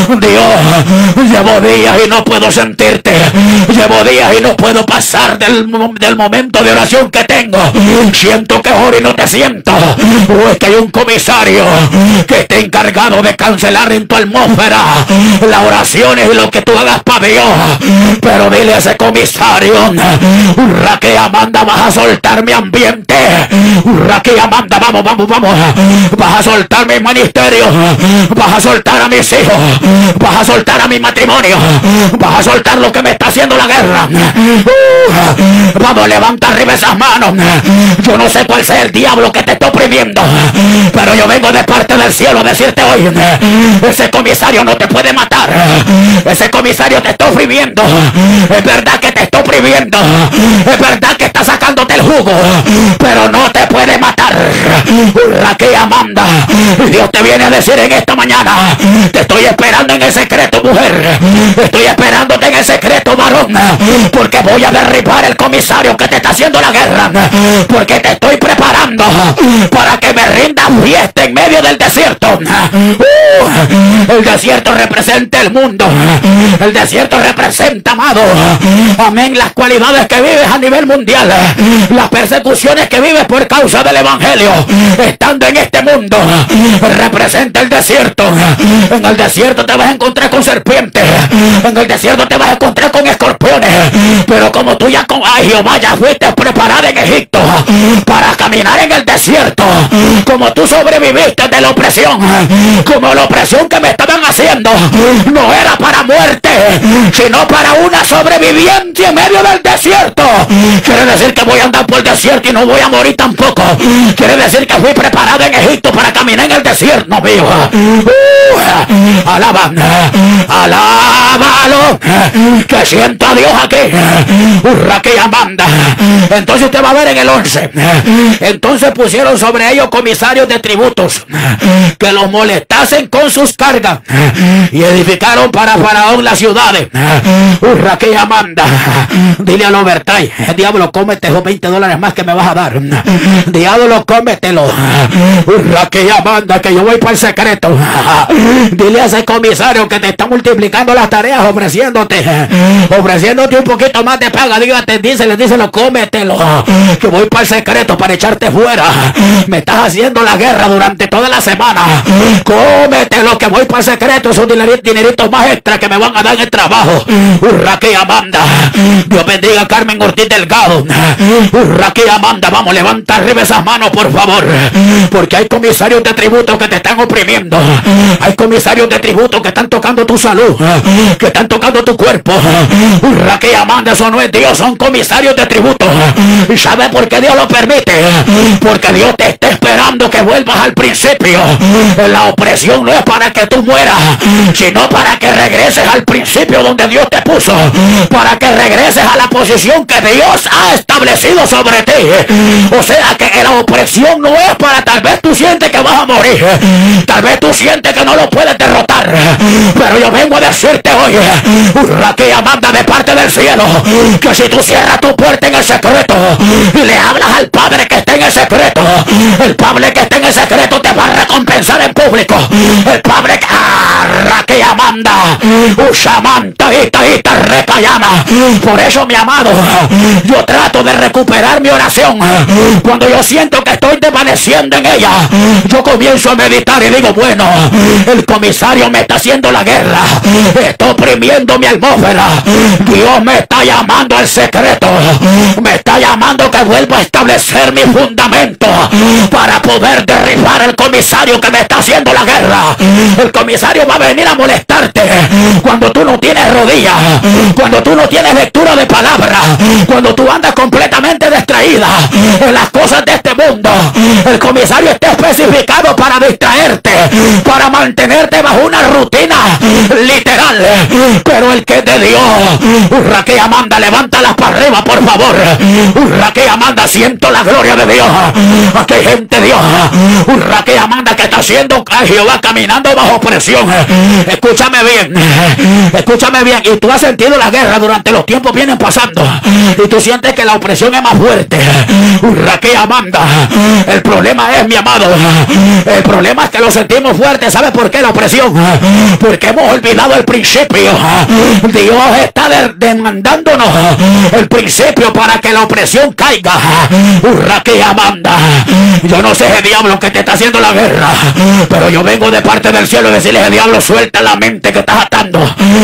Dios, llevo días y no puedo sentirte, llevo días y no puedo pasar del, del momento de oración que tengo, siento que oro y no te siento. O es que hay un comisario que está encargado de cancelar en tu atmósfera las oraciones y lo que tú hagas para Dios. Pero dile a ese comisario: Urraque Amanda, vas a soltar mi ambiente. Urraque Amanda, vamos, vamos, vamos, vas a soltar mi ministerio, vas a soltar a mis hijos, vas a soltar a mi matrimonio, vas a soltar lo que me está haciendo la guerra. Uh, vamos, levanta arriba esas manos. Yo no sé cuál sea el diablo que te está oprimiendo, pero yo vengo de parte del cielo a decirte hoy: ese comisario no te puede matar, ese comisario te está oprimiendo. Es verdad que te está oprimiendo, es verdad que está sacándote el jugo, pero no te puede matar. Urraque Amanda, Dios te viene a decir en esta mañana: te estoy esperando en el secreto, mujer, estoy esperándote en el secreto, varón, porque voy a derribar el comisario que te está haciendo la guerra, porque te estoy preparando para que me rindas fiesta en medio del desierto. Uh, El desierto representa el mundo. El desierto representa, amado, amén, las cualidades que vives a nivel mundial, las persecuciones que vives por causa del evangelio, estando en este mundo. Representa el desierto. En el desierto te vas a encontrar con serpientes, en el desierto te vas a encontrar con escorpiones, pero como tú ya con ay, Jehová ya fuiste preparada en Egipto para caminar en el desierto, como tú sobreviviste de la opresión, como la opresión que me estaban haciendo no era para muerte, sino para una sobrevivencia en medio del desierto. Quiere decir que voy a andar por el desierto y no voy a morir tampoco. Quiere decir que fui preparado en Egipto para caminar en el desierto. No, mío. Uh, alaba, alábalo, que siento a Dios aquí. Hurra que Amanda. Entonces usted va a ver en el once. Entonces pusieron sobre ellos comisarios de tributos que los molestasen con sus cargas y edificaron para Faraón las ciudades. Hurra que Amanda. Dile a los Bertay, diablo, cómete esos veinte dólares más que me vas a dar. Diablo, cómetelo. Hurra que Amanda, que yo voy para el secreto. Dile a ese comisario que te está multiplicando las tareas, ofreciéndote, ofreciéndote un poquito más de paga. Dígate, díselo, díselo, cómetelo, que voy para el secreto para echarte fuera. Me estás haciendo la guerra durante toda la semana. Cómetelo, que voy para el secreto. Esos dineritos más extra que me van a dar en el trabajo. Hurra que Amanda. Dios bendiga a Carmen Ortiz Delgado. Hurra que Amanda. Vamos, levanta arriba esas manos, por favor, porque hay comisarios de tributo que te están oprimiendo. Hay comisarios de tributo que están tocando tu salud, que están tocando tu cuerpo. Hurra que Amanda. Eso no es Dios, son comisarios de tributo. ¿Y sabe por qué Dios lo permite? Porque Dios te está esperando que vuelvas al principio. La opresión no es para que tú mueras, sino para que regreses al principio donde Dios te puso, para que regreses a la posición que Dios ha establecido sobre ti. O sea que la opresión no es para, tal vez tú sientes que vas a morir, tal vez tú sientes que no lo puedes derrotar, pero yo vengo a decirte hoy, hurra que Amanda, de parte del cielo, que si tú cierras tu puerta en el secreto y le hablas al Padre que está en el secreto, el Padre que está en el secreto te va a recompensar en público. El Padre que arra que Amanda, usamanta y taita recayama. Por eso, mi amado, yo trato de recuperar mi oración. Cuando yo siento que estoy desvaneciendo en ella, yo comienzo a meditar y digo, bueno, el comisario me está haciendo la guerra, está oprimiendo mi atmósfera. Dios me está llamando al secreto, me está llamando que vuelva a establecer mi fundamento para poder derribar el comisario que me está haciendo la guerra. El comisario va a venir a molestarte cuando tú no tienes rodillas, cuando tú no tienes lectura de palabra, cuando tú andas completamente distraída en las cosas de este mundo. El comisario está especificado para distraerte, para mantenerte bajo una rutina literal, pero el que es de Dios, hurra que Amanda, levántalas para arriba, por favor. Hurra que Amanda, siento la gloria de Dios. Aquí hay gente de Dios, hurra que Amanda, que está haciendo a Jehová caminando bajo presión. Escúchame bien, escúchame bien. Y tú has sentido la guerra durante los tiempos vienen pasando y tú sientes que la opresión es más fuerte. Hurra que Amanda. El problema es, mi amado, el problema es que lo sentimos fuerte. ¿Sabes por qué la opresión? Porque hemos olvidado el principio. Dios está de demandándonos el principio para que la opresión caiga. Hurra que Amanda. Yo no sé ese diablo que te está haciendo la guerra, pero yo vengo de parte del cielo a decirle a ese diablo, suelta la mente que estás atando,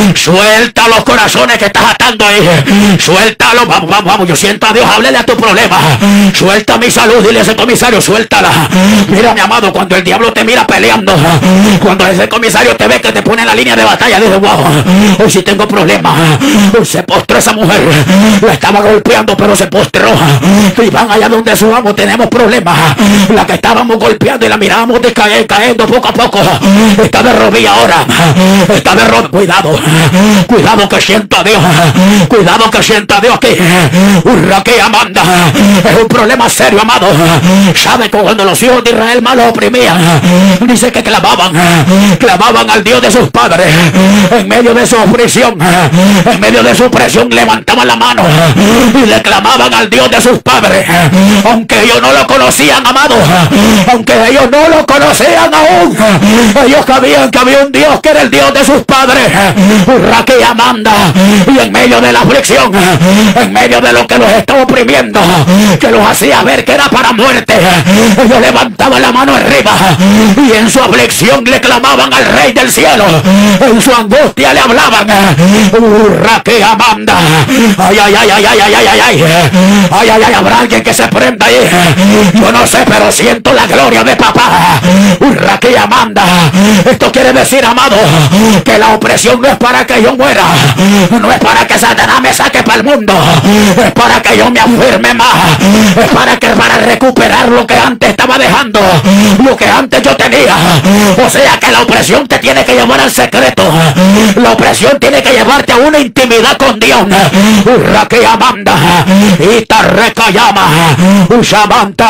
suelta los corazones que estás atando ahí, suéltalo. Vamos, vamos, vamos. Yo siento a Dios, háblele a tu problema. Suelta mi salud, dile a ese comisario, suéltala. Mira, mi amado, cuando el diablo te mira peleando, cuando ese comisario te ve que te pone en la línea de batalla, dice, wow, hoy sí tengo problemas. Se postró esa mujer, la estaba golpeando, pero se postró. Y van allá donde subamos, tenemos problemas. La que estábamos golpeando y la mirábamos de caer, cayendo poco a poco, está de rodilla ahora, está de rodilla. Cuidado, cuidado que siento a Dios, cuidado que siento a Dios aquí. Hurra que Amanda, es un problema serio, amado. Sabe que cuando los hijos de Israel más los oprimían, dice que clamaban, clamaban al Dios de sus padres. En medio de su opresión, en medio de su presión, levantaban la mano y le clamaban al Dios de sus padres, aunque ellos no lo conocían, amado, aunque ellos no lo conocían aún. Ellos sabían que había un Dios que era el Dios de sus padres. Raquel y Amanda, y en medio de la aflicción, en medio de lo que los estaba oprimiendo, que los hacía ver que era para muerte, ellos levantaban la mano arriba y en su aflicción le clamaban al Rey del cielo. En su angustia le hablaban. Raquel y Amanda. Ay, ay, ay, ay, ay, ay, ay, ay, ay, ay, ay, ay, habrá alguien que se prenda ahí. Yo no sé, pero siento la gloria de papá. Raquel y Amanda. Esto quiere decir, amado, que la opresión no es para que yo muera, no es para que Satanás me saque para el mundo, es para que yo me afirme más, es para que para recuperar lo que antes estaba dejando, lo que antes yo tenía. O sea que la opresión te tiene que llevar al secreto, la opresión tiene que llevarte a una intimidad con Dios. Raquel y Amanda, y te recayama, Ushamanta,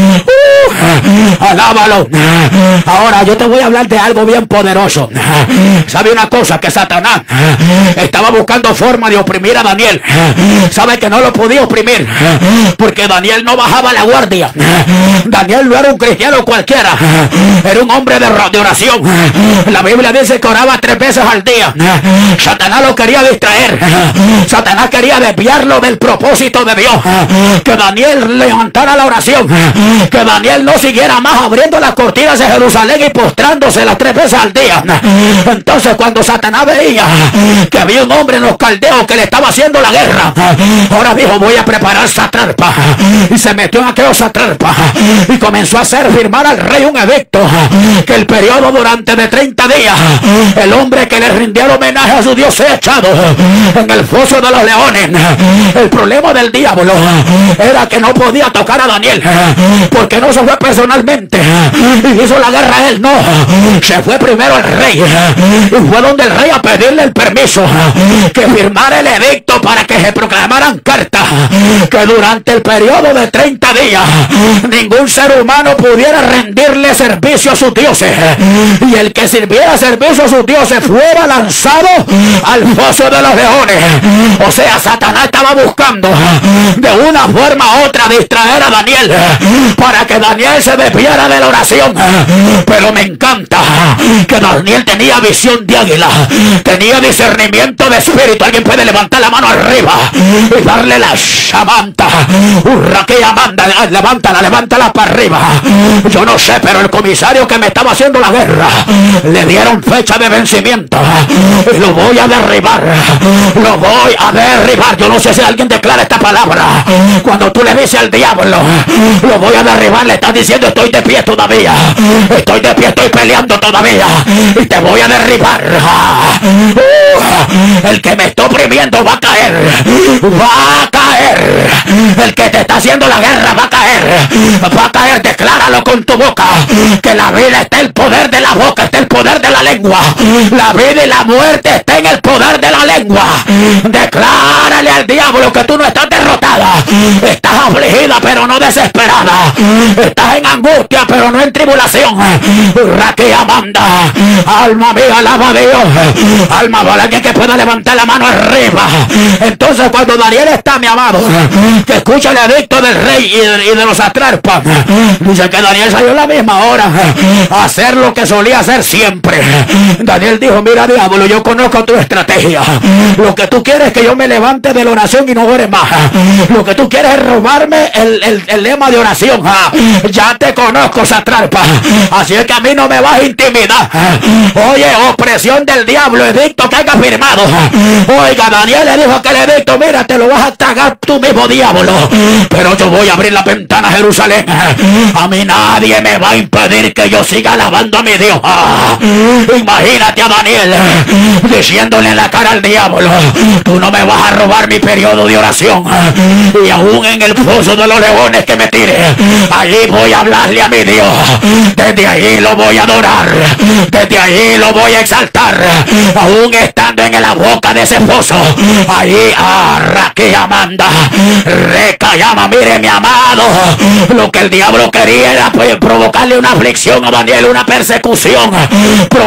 uh, alábalo. Ahora yo te voy a hablar de algo bien poderoso. ¿Sabe una cosa? Que Satanás estaba buscando forma de oprimir a Daniel. ¿Sabe que no lo podía oprimir? Porque Daniel no bajaba la guardia. Daniel no era un cristiano cualquiera, era un hombre de oración. La Biblia dice que oraba tres veces al día. Satanás lo quería distraer, Satanás quería desviarlo del propósito de Dios, que Daniel levantara la oración, que Daniel no siguiera más abriendo las cortinas de Jerusalén y postrándose las tres veces al día. Entonces cuando Satanás veía que había un hombre en los caldeos que le estaba haciendo la guerra, ahora dijo: voy a preparar satrapa, y se metió en aquellos satrapas y comenzó a hacer firmar al rey un edicto, que el periodo durante de treinta días, el hombre que le rindiera el homenaje a su Dios sea echado en el foso de los leones. El problema del diablo era que no podía tocar a Daniel, porque no se fue personalmente y hizo la guerra a él, no, se fue primero el rey, y fue donde el rey a pedirle el permiso que firmara el edicto para que se proclamaran cartas que durante el periodo de treinta días ningún ser humano pudiera rendirle servicio a sus dioses, y el que sirviera servicio a sus dioses fuera lanzado al foso de los leones. O sea, Satanás estaba buscando de una forma u otra distraer a Daniel para que Daniel se desviara de la oración. Pero me encanta que Daniel tenía visión de águila, tenía discernimiento de espíritu. Alguien puede levantar la mano arriba y darle la shamanta. Raquel y Amanda, levántala, levántala para arriba. Yo no sé, pero el comisario que me estaba haciendo la guerra le dieron fecha de vencimiento y lo voy a derribar, lo voy a derribar. Yo no sé si alguien declara esta palabra. Cuando tú le dices al diablo: lo voy a derribar, le estás diciendo: estoy de pie todavía, estoy de pie, estoy peleando todavía y te voy a derribar. Uh, el que me está oprimiendo va a caer, va a caer. El que te está haciendo la guerra va a caer, va a caer. Decláralo con tu boca, que la vida está en el poder de la boca, está en el poder de la lengua. La vida y la muerte está en el poder de la lengua. Declárale al diablo que tú no estás derrotada, estás afligida pero no desesperada, estás en angustia pero no en tribulación. Raquel y Amanda, alma mía, alaba a Dios. Alma, ¿vale? Alguien que pueda levantar la mano arriba. Entonces cuando Daniel está, mi amado, que escucha el edicto del rey y de, y de los satrapas, dice que Daniel salió a la misma hora a hacer lo que solía hacer siempre. Daniel dijo: mira, diablo, yo conozco tu estrategia. Lo que tú quieres es que yo me levante de la oración y no ore más. Lo que tú quieres es robarme el, el, el lema de oración. Ya te conozco, satrapa, así es que a mí no me vas a intimidar. Oye, opresión del diablo, edicto que haya firmado. Oiga, Daniel le dijo que el edicto: mira, te lo vas a tragar tú mismo, diablo, pero yo voy a abrir la ventana a Jerusalén. A mí nadie me va a impedir que yo siga alabando a mi Dios. Imagínate a Daniel diciéndole en la cara al diablo: tú no me vas a robar mi periodo de oración, y aún en el foso de los leones que me tire, allí voy a hablarle a mi Dios, desde ahí lo voy a adorar, desde ahí lo voy a exaltar, aún estando en la boca de ese foso. Allí, ah, Raquel y Amanda, recayama. Mire, mi amado, lo que el diablo quería era pues, provocarle una aflicción a Daniel, una persecución,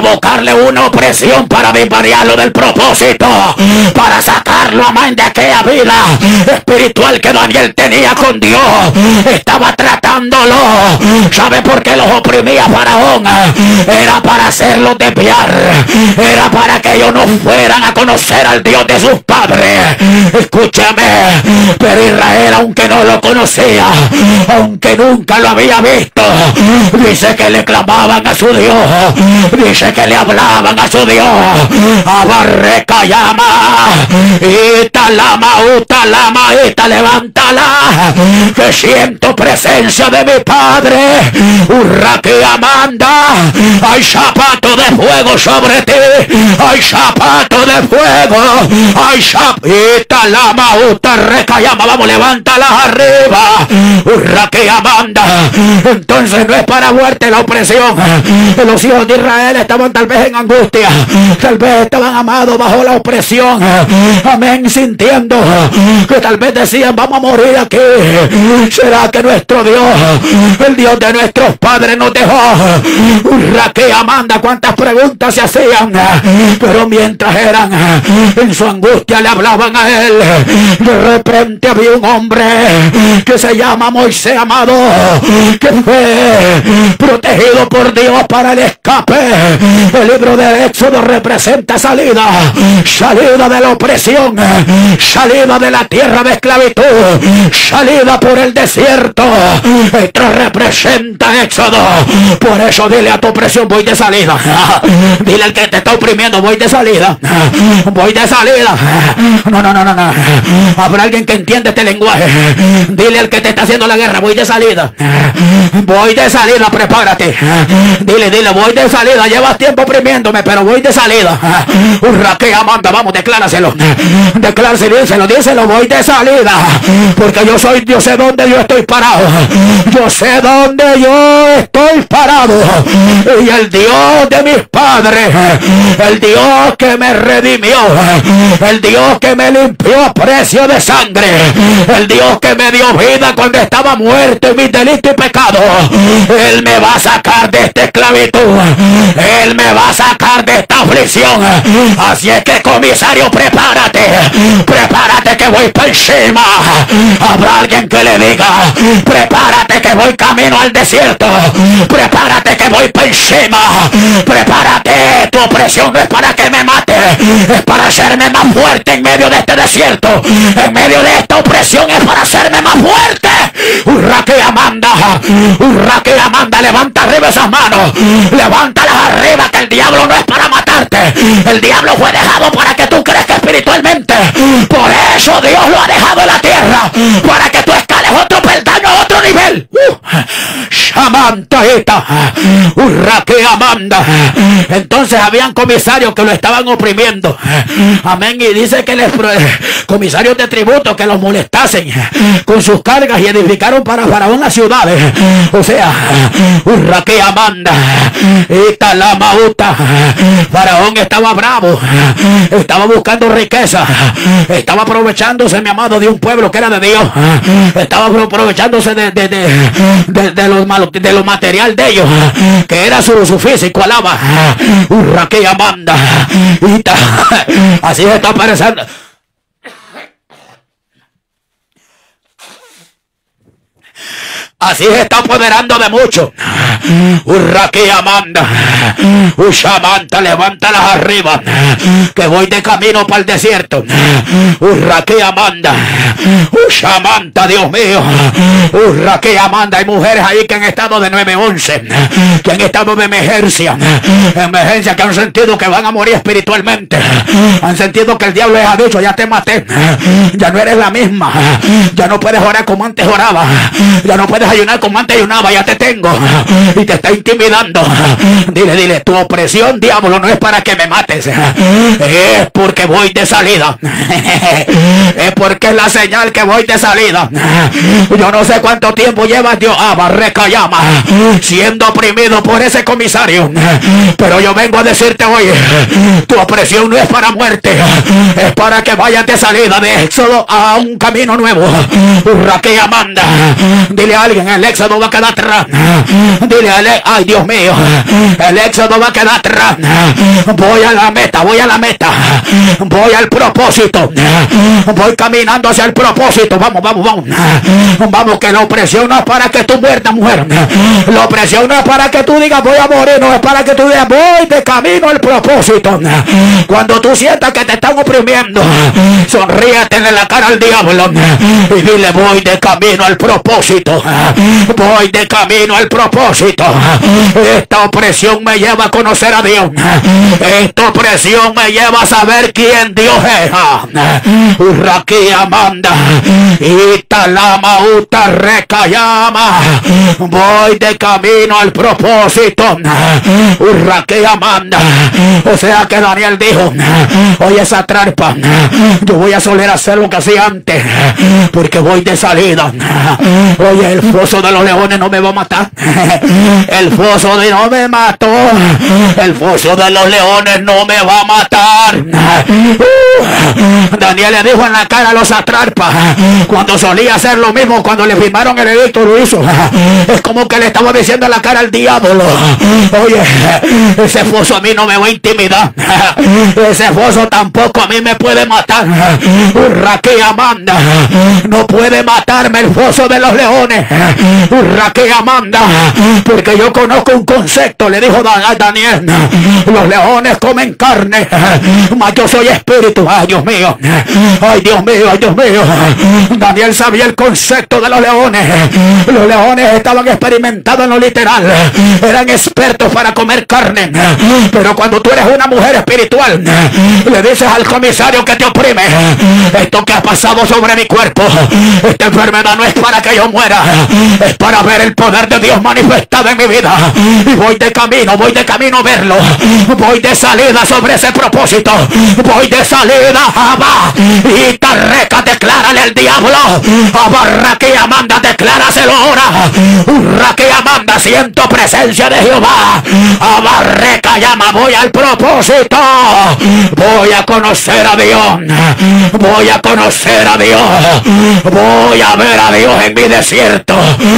provocarle una opresión para desvariarlo del propósito, para sacarlo, amén, de aquella vida espiritual que Daniel tenía con Dios. Estaba tratándolo. ¿Sabe por qué los oprimía Faraón? Era para hacerlos desviar, era para que ellos no fueran a conocer al Dios de sus padres. Escúchame, pero Israel, aunque no lo conocía, aunque nunca lo había visto, dice que le clamaban a su Dios, dice que le hablaban a su Dios. Abarreca llama, Italama, Utalama, Ita, levántala, que siento presencia de mi Padre. Hurra que Amanda, hay zapato de fuego sobre ti, hay zapato de fuego, hay zapato, Italama, Utarreca llama, vamos, levántala arriba. Hurra que Amanda. Entonces no es para muerte la opresión. Los hijos de Israel estaban tal vez en angustia, tal vez estaban, amados, bajo la opresión, amén, sintiendo que tal vez decían, vamos a morir aquí. ¿Será que nuestro Dios, el Dios de nuestros padres, nos dejó? Hurra que Amanda, cuántas preguntas se hacían, pero mientras eran en su angustia le hablaban a él. De repente había un hombre que se llama Moisés, amado, que fue protegido por Dios para el escape. El libro de Éxodo representa salida, salida de la opresión, salida de la tierra de esclavitud, salida por el desierto. Esto representa Éxodo. Por eso dile a tu opresión, voy de salida. Dile al que te está oprimiendo, voy de salida, voy de salida. No, no, no, no, no. Habrá alguien que entiende este lenguaje. Dile al que te está haciendo la guerra, voy de salida, voy de salida, prepárate. Dile, dile, voy de salida. Llevas tiempo oprimiéndome, pero voy de salida. Hurra que Amanda, vamos, decláraselo, decláraselo, díselo, díselo, voy de salida, porque yo soy, yo sé dónde yo estoy parado, yo sé dónde yo estoy parado, y el Dios de mis padres, el Dios que me redimió, el Dios que me limpió a precio de sangre, el Dios que me dio vida cuando estaba muerto en mis delitos y pecados, Él me va a sacar de esta esclavitud, Él me va a sacar de esta aflicción. Así es que, comisario, prepárate, prepárate que voy por encima. Habrá alguien que le diga, prepárate que voy camino al desierto, prepárate que voy por encima, prepárate. Tu opresión no es para que me mate, es para hacerme más fuerte en medio de este desierto, en medio de esta opresión, es para hacerme más fuerte. Hurra que Amanda, hurra que Amanda, levanta arriba esas manos, levántalas arriba, que el diablo no es para matarte, el diablo fue dejado para que tú crezcas espiritualmente. Por eso Dios lo ha dejado en la tierra, para que tú escales otro peldaño, a otro nivel. Shamantaita, hurra que Amanda. Entonces habían comisarios que lo estaban oprimiendo, amén, y dice que les comisarios de tributo que los molestasen con sus cargas, y edificaron para Faraón las ciudades. O sea, hurra que Amanda, esta la mauta. Faraón estaba bravo, estaba buscando riqueza, estaba aprovechándose, mi amado, de un pueblo que era de Dios, estaba aprovechándose de, de, de, de, de, los mal, de lo material de ellos, que era su, su físico. Alaba, hurra que Amanda. Así está apareciendo. Así se está apoderando de muchos. Hurra que Amanda, Ushamanta, levántalas arriba, que voy de camino para el desierto. Hurra que Amanda, Ushamanta, Dios mío. Hurra que Amanda. Hay mujeres ahí que han estado de nueve once, que han estado de emergencia, emergencia, que han sentido que van a morir espiritualmente, han sentido que el diablo les ha dicho, ya te maté, ya no eres la misma, ya no puedes orar como antes oraba, ya no puedes ayunar como antes ayunaba, ya te tengo, y te está intimidando. Dile, dile, tu opresión, diablo, no es para que me mates, es porque voy de salida, es porque es la señal que voy de salida. Yo no sé cuánto tiempo llevas, Dios, Abarreca llama, siendo oprimido por ese comisario, pero yo vengo a decirte hoy, tu opresión no es para muerte, es para que vayas de salida de Éxodo a un camino nuevo. Hurra que Amanda. Dile a alguien, alguien, el éxodo va a quedar atrás. Dile, ay Dios mío, el éxodo va a quedar atrás. Voy a la meta, voy a la meta, voy al propósito, voy caminando hacia el propósito. Vamos, vamos, vamos. Vamos, que la opresión no es para que tú muerdas, mujer. La opresión no es para que tú digas voy a morir, no es para que tú digas voy de camino al propósito. Cuando tú sientas que te están oprimiendo, sonríete en la cara al diablo y dile voy de camino al propósito, voy de camino al propósito. Esta opresión me lleva a conocer a Dios, esta opresión me lleva a saber quién Dios es. Urraquía manda y talama uta recayama, voy de camino al propósito. Urraquía manda. O sea que Daniel dijo, oye, esa trampa yo voy a soler hacer lo que hacía antes, porque voy de salida. Oye, el foso de los leones no me va a matar, el foso de no me mató, el foso de los leones no me va a matar. uh, Daniel le dijo en la cara a los atrarpas, cuando solía hacer lo mismo, cuando le firmaron el edicto lo hizo. Es como que le estaba diciendo en la cara al diablo, oye, ese foso a mí no me va a intimidar, ese foso tampoco a mí me puede matar. Urraquía manda, no puede matarme el foso de los leones. Urraquía manda, porque yo conozco un concepto, le dijo a Daniel, los leones comen carne, mas yo soy espíritu. Ay Dios mío, ay Dios mío, ay Dios mío. Daniel sabía el concepto de los leones. Los leones estaban experimentados en lo literal, eran expertos para comer carne. Pero cuando tú eres una mujer espiritual, le dices al comisario que te oprime, esto que ha pasado sobre mi cuerpo, esta enfermedad no es para que yo muera, es para ver el poder de Dios manifestado en mi vida. Y voy de camino, voy de camino a verlo, voy de salida sobre ese propósito, voy de salida. Abba, y Tarreca, declárale al diablo, Abarraquía manda, decláraselo ahora. Urraquía manda, siento presencia de Jehová. Abarreca llama, voy al propósito, voy a conocer a Dios, voy a conocer a Dios, voy a ver a Dios en mi desierto.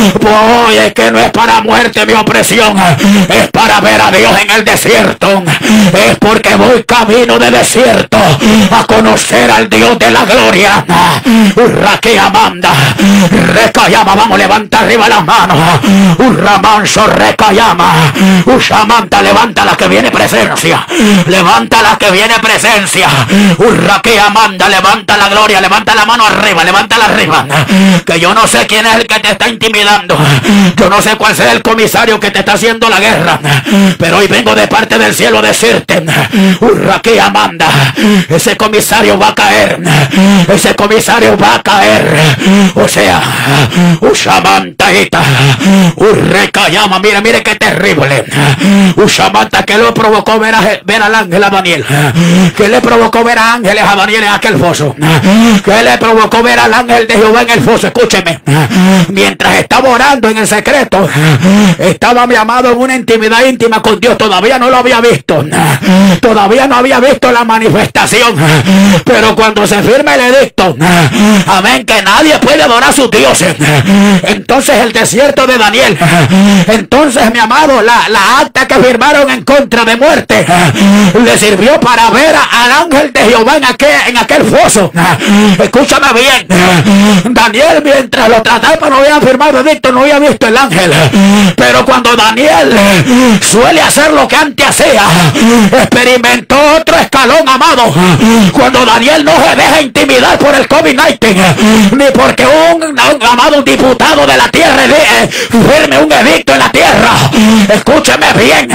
Voy, es que no es para muerte mi opresión, es para ver a Dios en el desierto, es porque voy camino de desierto a conocer al Dios de la gloria. Urraquía manda, recayama, vamos, levanta arriba las manos. Urramanso recayama, Ushamanta, levanta la que viene presencia, levanta la que viene presencia. Urraquía manda, levanta la gloria, levanta la mano arriba, levántala arriba. Que yo no sé quién es el que te está intimidando, yo no sé cuál sea el comisario que te está haciendo la guerra, pero hoy vengo de parte del cielo a decirte, Urraquía manda, ese comisario va a caer, ese comisario va a caer. O sea, Ushamantaita, Urrecayama, mire, mire qué terrible. Ushamanta, que lo provocó ver, a, ver al ángel a Daniel, que le provocó ver a ángeles a Daniel en aquel foso, que le provocó ver al ángel de Jehová en el foso. Escúcheme, mientras estaba orando en el secreto, estaba mi amado en una intimidad íntima con Dios. Todavía no lo había visto, todavía no había visto la manifestación, pero cuando se firme el edicto, amén, que nadie puede adorar a sus dioses, entonces el desierto de Daniel, entonces mi amado, la, la acta que firmaron en contra de muerte, le sirvió para ver a, al ángel de Jehová en aquel, en aquel foso. Escúchame bien, Daniel mientras lo trataba no había firmado edicto, no había visto el ángel, pero cuando Daniel suele hacer lo que antes hacía, experimentó otro escalón, amado. Cuando Daniel no se deja intimidar por el COVID diecinueve, ni porque un, un amado un diputado de la tierra de, firme un edicto en la tierra. Escúcheme bien,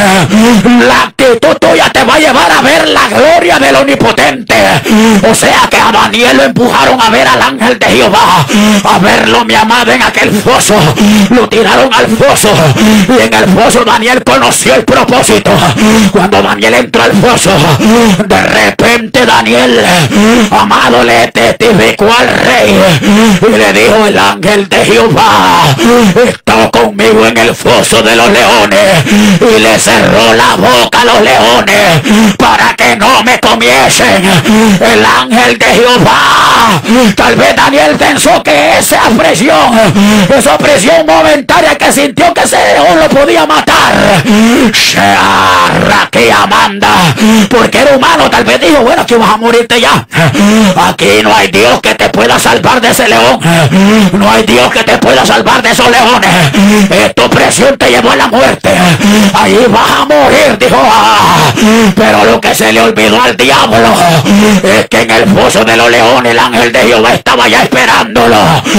la actitud tuya te va a llevar a ver la gloria del omnipotente. O sea que a Daniel lo empujaron a ver al ángel de Jehová, a verlo, mi amado, en aquel foso. Lo tiraron al foso y en el foso Daniel conoció el propósito. Cuando Daniel entró al foso, de repente Daniel, amado, le testificó al rey y le dijo: el ángel de Jehová está conmigo en el foso de los leones, y le cerró la boca a los leones para que no me comiesen. El ángel de Jehová. Tal vez Daniel pensó que esa presión, esa presión momentaria que sintió que ese león lo podía matar, se arra que Amanda, porque era humano. Tal vez dijo, bueno, aquí vas a morirte ya. Aquí no hay Dios que te pueda salvar de ese león. No hay Dios que te pueda salvar de esos leones. Esta presión te llevó a la muerte. Ahí vas a morir, dijo. Ah, pero lo que se le olvidó al diablo es que en el foso de los leones el ángel de Jehová estaba ya esperándolo.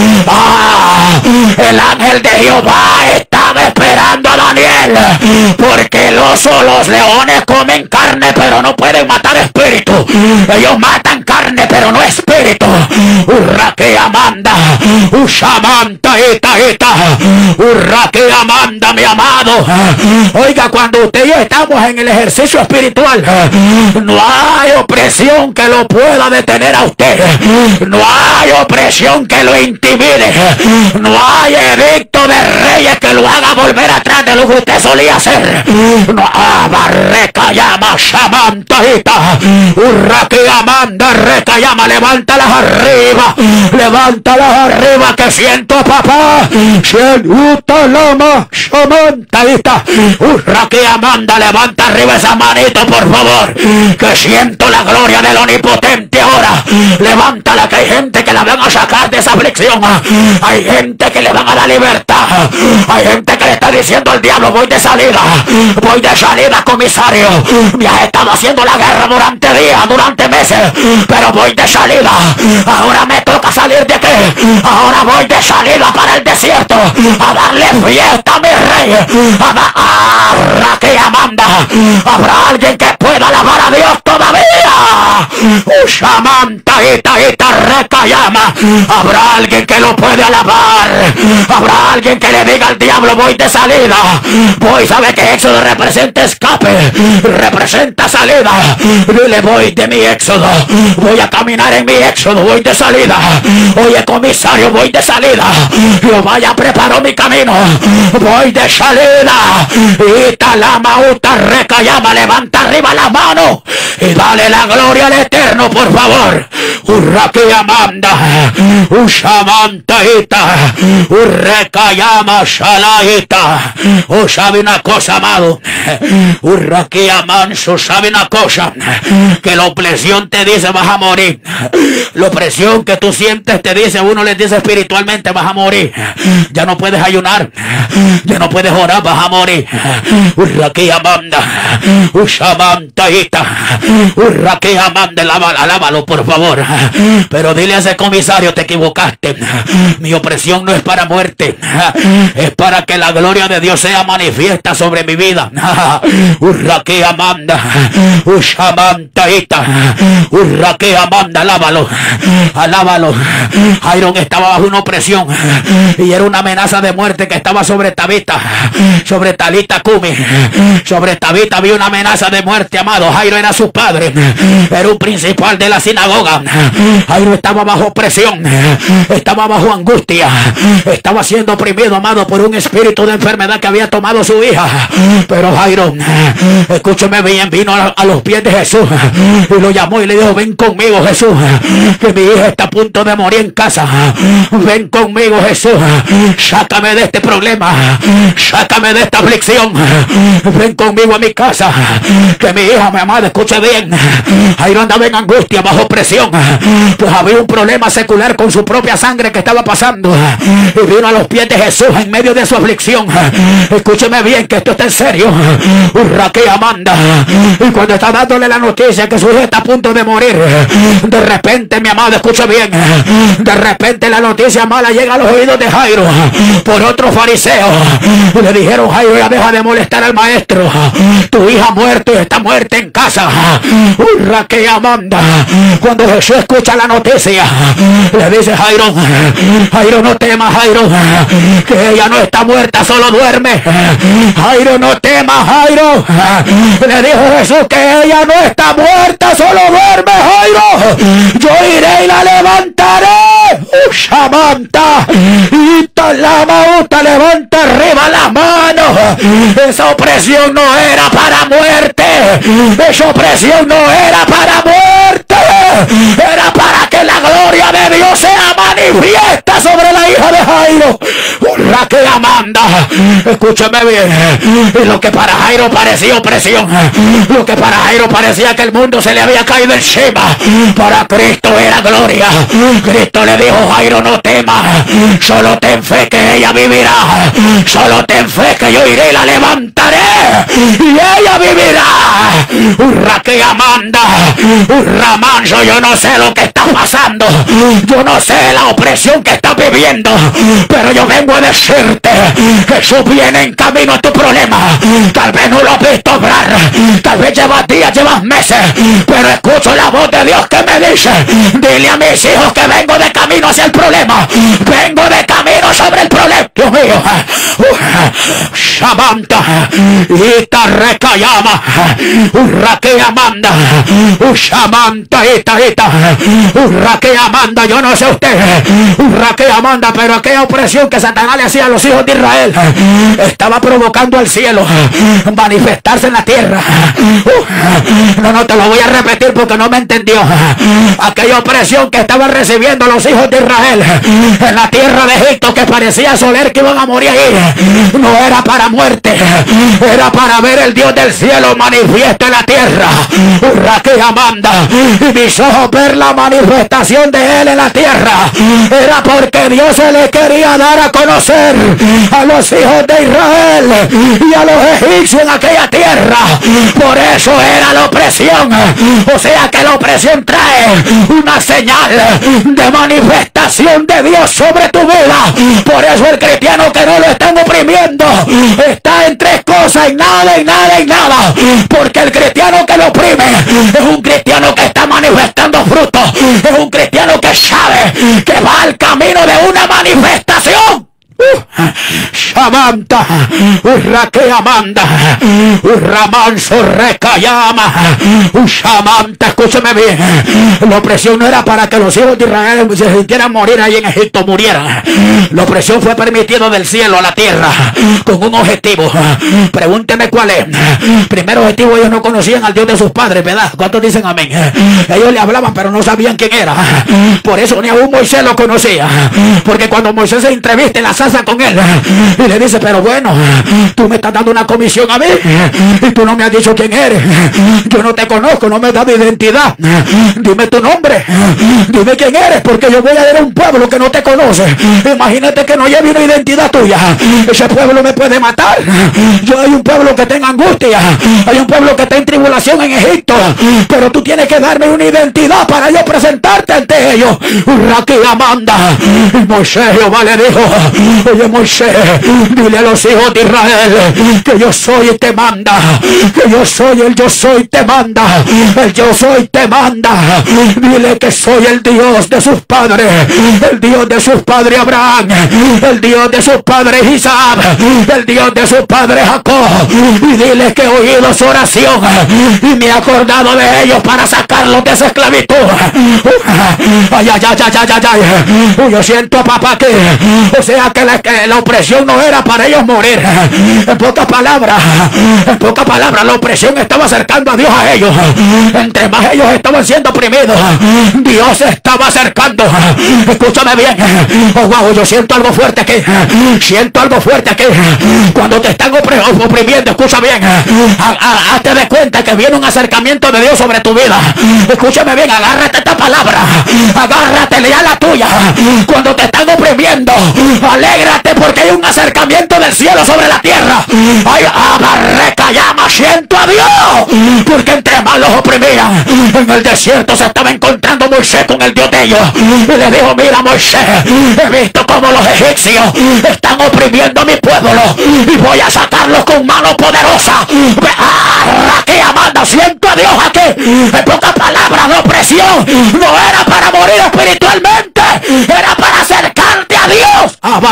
Ah, el ángel de Jehová estaba esperando a Daniel, porque los, los leones comen carne pero no pueden matar espíritu. Ellos matan carne pero no espíritu. Urra que Amanda, Ushamanta ita ita, urra que Amanda, mi amado. Oiga, cuando usted y yo estamos en el ejercicio espiritual, no hay opresión que lo pueda detener a usted. No hay opresión que lo intimide. No hay edicto de reyes que lo haga volver atrás de lo que usted solía hacer. No abarreca llama Shamantaita, urra que Amanda, reca llama, levántalas arriba, levántalas arriba, que siento, papá. Siento lama Shamantaita, urra que Amanda, levanta arriba esa manito, por favor, que siento la gloria del Omnipotente ahora. Levántala, que hay gente que la van a sacar de esa aflicción. Hay gente que le van a dar libertad. Hay gente que le está diciendo al diablo, voy de salida, voy de salida, comisario. Me has estado haciendo la guerra durante días, durante meses, pero voy de salida. Ahora me toca salir de aquí. Ahora voy de salida para el desierto a darle fiesta a mi rey. A da a que Amanda. Habrá alguien que pueda alabar a Dios todavía. Ushamanta ita ita reca llama. Habrá alguien que lo puede alabar. Habrá alguien que le diga al diablo, voy de salida. Voy, sabe que éxodo representa escape, representa salida. Dile, voy de mi éxodo, voy a caminar en mi éxodo, voy de salida. Oye, comisario, voy de salida. Jehová ya preparó mi camino, voy de salida. Ita lama uta reca llama, levanta arriba la mano y dale la gloria al Eterno, por favor. Urra que Amanda, Ushamantaita, Urreca llama Shalaita. Oh, sabe una cosa, amado. Urra que Amanso, sabe una cosa, que la opresión te dice vas a morir. La opresión que tú sientes te dice, uno les dice espiritualmente vas a morir. Ya no puedes ayunar, ya no puedes orar, vas a morir. Urra que Amanda, Ushamantaita, urra que Amanda, alábalo, alábalo, por favor. Pero dile a ese comisario, te equivocaste. Mi opresión no es para muerte, es para que la gloria de Dios sea manifiesta sobre mi vida. Urra que Amanda, Ushamantaita, urra que Amanda, alábalo, alábalo. Jairón estaba bajo una opresión y era una amenaza de muerte que estaba sobre Tabita, sobre Talita Kumi, sobre Tabita había una amenaza de muerte, amado. Jairo era su padre, era un principal de la sinagoga. Jairo estaba bajo presión, estaba bajo angustia, estaba siendo oprimido, amado, por un espíritu de enfermedad que había tomado su hija. Pero Jairo, escúcheme bien, vino a, a los pies de Jesús y lo llamó y le dijo, ven conmigo, Jesús, que mi hija está a punto de morir en casa. Ven conmigo, Jesús, sácame de este problema, sácame de esta aflicción. Ven conmigo a mi casa, que mi hija, mi amada, escuche bien. Jairo andaba en angustia, bajo presión, pues había un problema secular con su propia sangre que estaba pasando, y vino a los pies de Jesús en medio de su aflicción. Escúcheme bien, que esto está en serio. Urra que Amanda, y cuando está dándole la noticia que su hija está a punto de morir, de repente, mi amado, escuche bien, de repente la noticia mala llega a los oídos de Jairo por otro fariseo. Le dijeron, Jairo, ya deja de molestar al maestro, tu hija ha muerto y está muerta en casa. Urra que Amanda, cuando Jesús escucha la noticia, le dice, Jairo, Jairo, no temas, Jairo, que ella no está muerta, solo duerme. Jairo, no temas, Jairo, le dijo Jesús que ella no está muerta, solo duerme, Jairo. Yo iré y la levantaré. Ushamanta. Y la mauta, levanta arriba la mano. Esa opresión no era para muerte. Esa opresión no era para muerte. Era para que la gloria de Dios sea manifiesta sobre la hija de Jairo. La que Amanda, escúcheme bien. Lo que para Jairo parecía opresión, lo que para Jairo parecía que el mundo se le había caído encima, para Cristo era gloria. Cristo le dijo: Jairo, no temas, solo ten fe que ella vivirá. Solo ten fe que yo iré y la levantaré y ella vivirá. Hurra que Amanda, hurra manso, yo no sé lo que está pasando, yo no sé la opresión que estás viviendo, pero yo vengo a decirte: Jesús viene en camino a tu problema. Tal vez no lo has visto obrar, tal vez llevas días, llevas meses, pero escucho la voz de Dios que me dice: dile a mis hijos que vengo de camino hacia el problema, vengo de camino sobre el problema. Dios mío, Shamanta, ita recayama, urra que Amanda, Shamanta, ita, ita, urra que Amanda, yo no sé usted, urra que Amanda, pero aquella opresión que Satanás le hacía a los hijos de Israel estaba provocando al cielo manifestarse en la tierra. No, no, te lo voy a repetir porque no me entendió. Aquella opresión que estaban recibiendo los hijos de Israel en la tierra de Egipto, que parecía soler que iban a morir ahí, no era para muerte, era para ver el Dios del cielo manifiesto en la tierra. Hurra que Amanda, y mis ojos ver la manifestación de él en la tierra, era porque Dios se le quería dar a conocer a los hijos de Israel y a los egipcios en aquella tierra. Por eso era la opresión. O sea que la opresión trae una señal de manifestación de Dios sobre tu vida. Por eso el cristiano que no lo están oprimiendo está en tres cosas: en nada, en nada, en nada. Porque el cristiano que lo oprime es un cristiano que está manifestando frutos, es un cristiano que sabe que va al camino de una manifestación. Shamanta, urra que Amanda, urra manso recayama, Shamanta, escúcheme bien. La opresión no era para que los hijos de Israel se sintieran morir ahí en Egipto, murieran. La opresión fue permitida del cielo a la tierra con un objetivo. Pregúnteme cuál es. Primer objetivo: ellos no conocían al Dios de sus padres, ¿verdad? ¿Cuántos dicen amén? Ellos le hablaban pero no sabían quién era. Por eso ni aún Moisés lo conocía, porque cuando Moisés se entrevista en la salsa con él y le dice: pero bueno, tú me estás dando una comisión a mí y tú no me has dicho quién eres, yo no te conozco, no me has dado identidad, dime tu nombre, dime quién eres, porque yo voy a ir a un pueblo que no te conoce. Imagínate que no lleve una identidad tuya, ese pueblo me puede matar. Yo hay un pueblo que tenga angustia, hay un pueblo que está en tribulación en Egipto, pero tú tienes que darme una identidad para yo presentarte ante ellos. Raquí Amanda, y Moisés, Jehová le dijo: oye Moisés, dile a los hijos de Israel que yo soy y te manda, que yo soy el yo soy te manda, el yo soy te manda. Dile que soy el Dios de sus padres, el Dios de sus padres Abraham, el Dios de sus padres Isaac, el Dios de sus padres Jacob. Y dile que he oído su oración y me he acordado de ellos para sacarlos de esa esclavitud. Ay, ay, ay, ay, ay, ay. Yo siento, papá, que o sea que la, que la opresión no era para ellos morir. En pocas palabras, en pocas palabras, la opresión estaba acercando a Dios a ellos. Entre más ellos estaban siendo oprimidos, Dios se estaba acercando. Escúchame bien. Oh, wow, yo siento algo fuerte aquí. Siento algo fuerte aquí. Cuando te están oprimiendo, escucha bien. Hazte de cuenta que viene un acercamiento de Dios sobre tu vida. Escúchame bien, agárrate esta palabra. Agárrate, lea la tuya. Cuando te están oprimiendo, alégrate porque hay un acercamiento del cielo sobre la tierra. Ay, abarreca llama, siento a Dios, porque entre más los oprimían, en el desierto se estaba encontrando Moisés con el Dios de ellos y le dijo: mira Moisés, he visto como los egipcios están oprimiendo a mi pueblo y voy a sacarlos con mano poderosa. Raquí Amanda, siento a Dios aquí. En pocas palabras, la opresión no era para morir espiritualmente, era para acercarte a Dios. Abarreca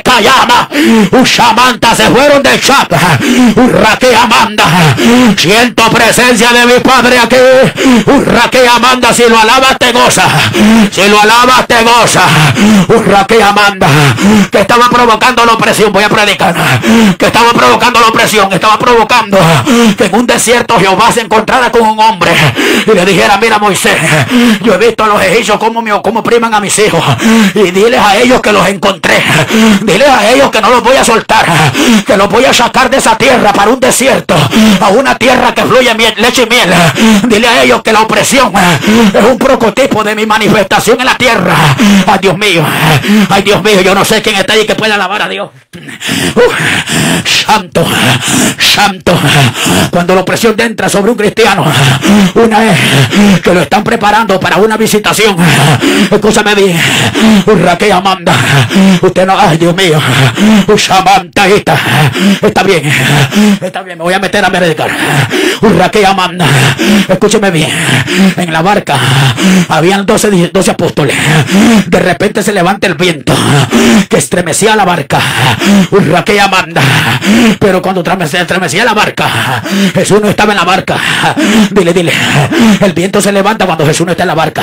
Cayama, Ushamanta, se fueron de Chapa, Urraque Amanda, siento presencia de mi Padre aquí, Urraque Amanda, si lo alabas te goza, si lo alabas te goza, Urraque Amanda, que estaba provocando la opresión, voy a predicar, que estaba provocando la opresión, estaba provocando que en un desierto Jehová se encontrara con un hombre y le dijera, mira Moisés, yo he visto a los egipcios como, me, como priman a mis hijos, y diles a ellos que los encontré, diles a ellos que no los voy a soltar, que los voy a sacar de esa tierra para un desierto, a una tierra que fluye miel, leche y miel. Dile a ellos que la opresión es un prototipo de mi manifestación en la tierra. Ay Dios mío, ay Dios mío, yo no sé quién está ahí que pueda alabar a Dios. Uh, santo, santo. Cuando la opresión entra sobre un cristiano, una es que lo están preparando para una visitación. Escúchame bien, Raquel Amanda, usted no, ay Dios mío, Samantha, está, está bien, está bien, me voy a meter a predicar. Raquel Amanda, escúcheme bien, en la barca habían doce, doce apóstoles. De repente se levanta el viento que estremecía la barca. Raquel Amanda, pero cuando estremecía la barca, Jesús no estaba en la barca. Dile, dile, el viento se levanta cuando Jesús no está en la barca.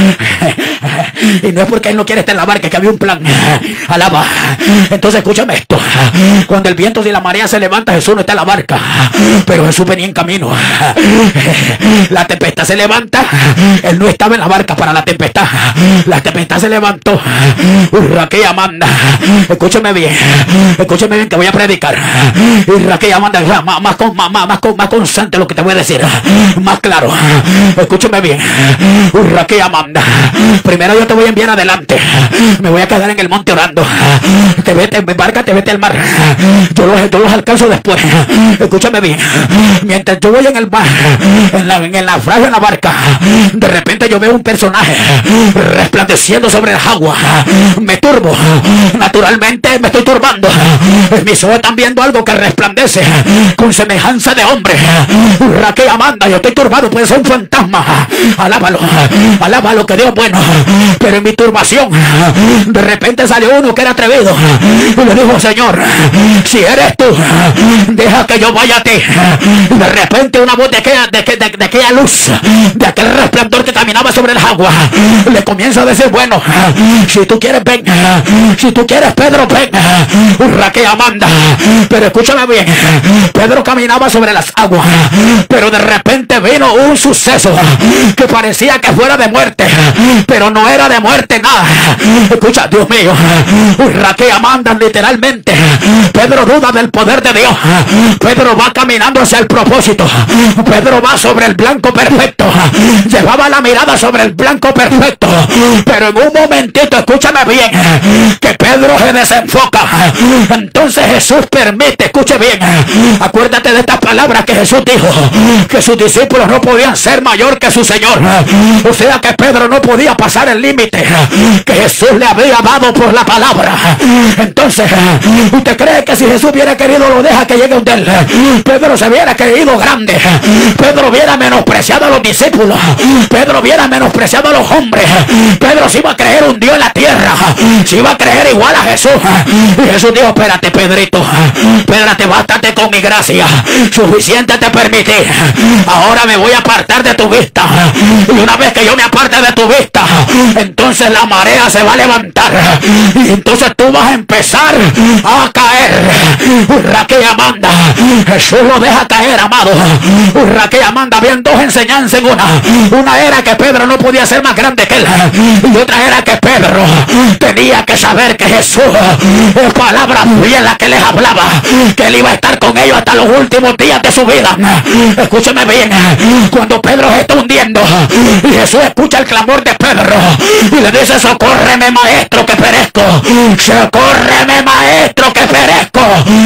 Y no es porque Él no quiere estar en la barca, que había un plan. Alaba. Entonces escúchame esto, cuando el viento y la marea se levanta, Jesús no está en la barca, pero Jesús venía en camino. La tempestad se levanta, Él no estaba en la barca para la tempestad. La tempestad se levantó. Raquel Amanda, escúchame bien, escúchame bien que voy a predicar. Y Raquel Amanda, más, más, más, más, más, más constante lo que te voy a decir, más claro. Escúchame bien, Raquel Amanda, primero yo te voy a enviar adelante, me voy a quedar en el monte orando. Te vete, en barca, te vete al mar. Yo los, yo los alcanzo después. Escúchame bien, mientras yo voy en el mar, en la, en el naufragio en la barca, de repente yo veo un personaje resplandeciendo sobre el agua. Me turbo, naturalmente me estoy turbando. Mis ojos están viendo algo que resplandece con semejanza de hombre. Raquel Amanda, yo estoy turbado, puede ser un fantasma. Alábalo, alábalo, que Dios es bueno. Pero en mi turbación, de repente salió uno que era atrevido y le dijo, Señor, si eres tú, deja que yo vaya a ti. De repente una voz de aquella, de, de, de aquella luz, de aquel resplandor que caminaba sobre el agua, le comienza a decir, bueno, si tú quieres ven, si tú quieres Pedro ven. Raquel Amanda, pero escúchame bien, Pedro caminaba sobre las aguas, pero de repente vino un suceso que parecía que fuera de muerte, pero no era de muerte nada. Escucha, Dios mío, Raquel Amanda, literalmente Pedro duda del poder de Dios. Pedro va caminando hacia el propósito, Pedro va sobre el blanco perfecto, llevaba la mirada sobre el blanco perfecto, pero en un momentito, escúchame bien, que Pedro se desenfoca. Entonces Jesús permite, escuche bien, acuérdate de estas palabras que Jesús dijo, que sus discípulos no podían ser mayor que su Señor. O sea que Pedro no podía pasar el límite que Jesús le había dado por la palabra. Entonces, ¿usted cree que si Jesús hubiera querido lo deja que llegue usted? Pedro se hubiera creído grande, Pedro hubiera menospreciado a los discípulos, Pedro hubiera menospreciado a los hombres, Pedro se iba a creer un Dios en la tierra, se iba a creer igual a Jesús. Y Jesús dijo, espérate Pedrito, espérate, bástate con mi gracia, suficiente te permití, ahora me voy a apartar de tu vista, y una vez que yo me aparte de tu vista, entonces la marea se va a levantar, y entonces tú vas a empezar a caer. Raquel Amanda, Jesús lo deja caer, amado. Raquel Amanda, habían dos enseñanzas en una, una era que Pedro no podía ser más grande que él, y otra era que Pedro tenía que saber que Jesús es palabra fiel la que les hablaba, que él iba a estar con ellos hasta los últimos días de su vida. Escúcheme bien, cuando Pedro se está hundiendo y Jesús escucha el clamor de Pedro y le dice, socórreme maestro que perezco, socórreme maestro que perezco,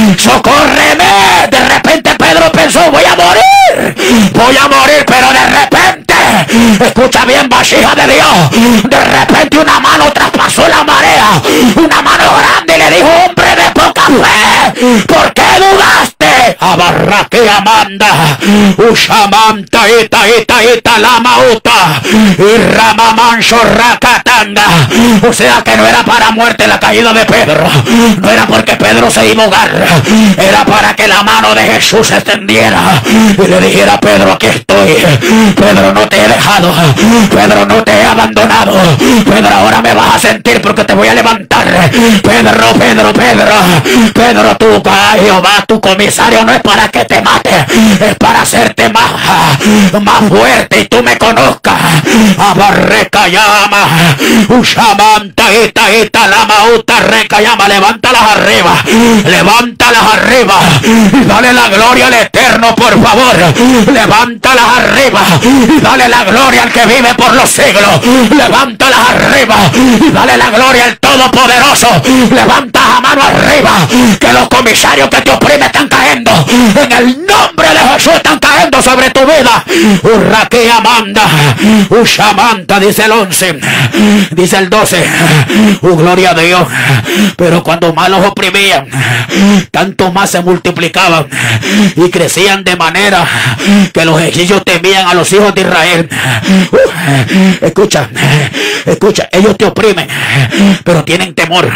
socórreme. De repente Pedro pensó, voy a morir, voy a morir, pero de repente, escucha bien, vasija de Dios, de repente una mano traspasó la marea, una mano grande, y le dijo, hombre de poca fe, ¿por qué dudaste? abarraque amanda, ushamanta ita ita ita lama uta, y ramamancho racatanga. O sea que no era para muerte la caída de Pedro, no era porque Pedro se iba a ahogar, era para que la mano de Jesús se extendiera y le dijera: Pedro, aquí estoy, Pedro, no te he dejado, Pedro, no te he abandonado, Pedro, ahora me vas a sentir porque te voy a levantar. Pedro, Pedro, Pedro, Pedro, tú, Jehová, tu comisario no es para que te mate, es para hacerte más, más fuerte y tú me conozcas. Abarreca llama, ushamanta ita ita lama uta reca llama, levántalas arriba, levántalas arriba y dale la gloria al Eterno, por favor, levántalas arriba y dale la gloria al que vive por los siglos, levántalas arriba y dale la gloria al Todopoderoso, levanta la mano arriba, que los comisarios que te oprimen están cayendo, en el nombre de Jesús están cayendo sobre tu vida. Urraque amanda, ushamanta, dice el once, dice el doce, oh gloria a Dios. Pero cuando más los oprimían, tanto más se multiplicaban y crecían de manera que los egipcios temían a los hijos de Israel. Uh, escucha, escucha, ellos te oprimen, pero tienen temor.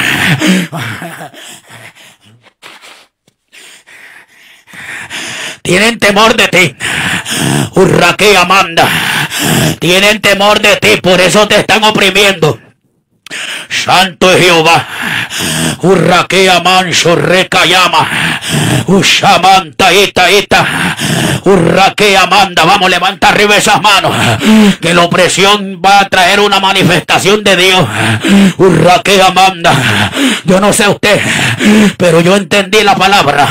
Tienen temor de ti. Urraque amanda. Tienen temor de ti, por eso te están oprimiendo. Santo es Jehová. Urraquea manso recayama. Ushamanta ita ita. Urraquea manda. Vamos, levanta arriba esas manos. Que la opresión va a traer una manifestación de Dios. Urraquea manda. Yo no sé usted, pero yo entendí la palabra.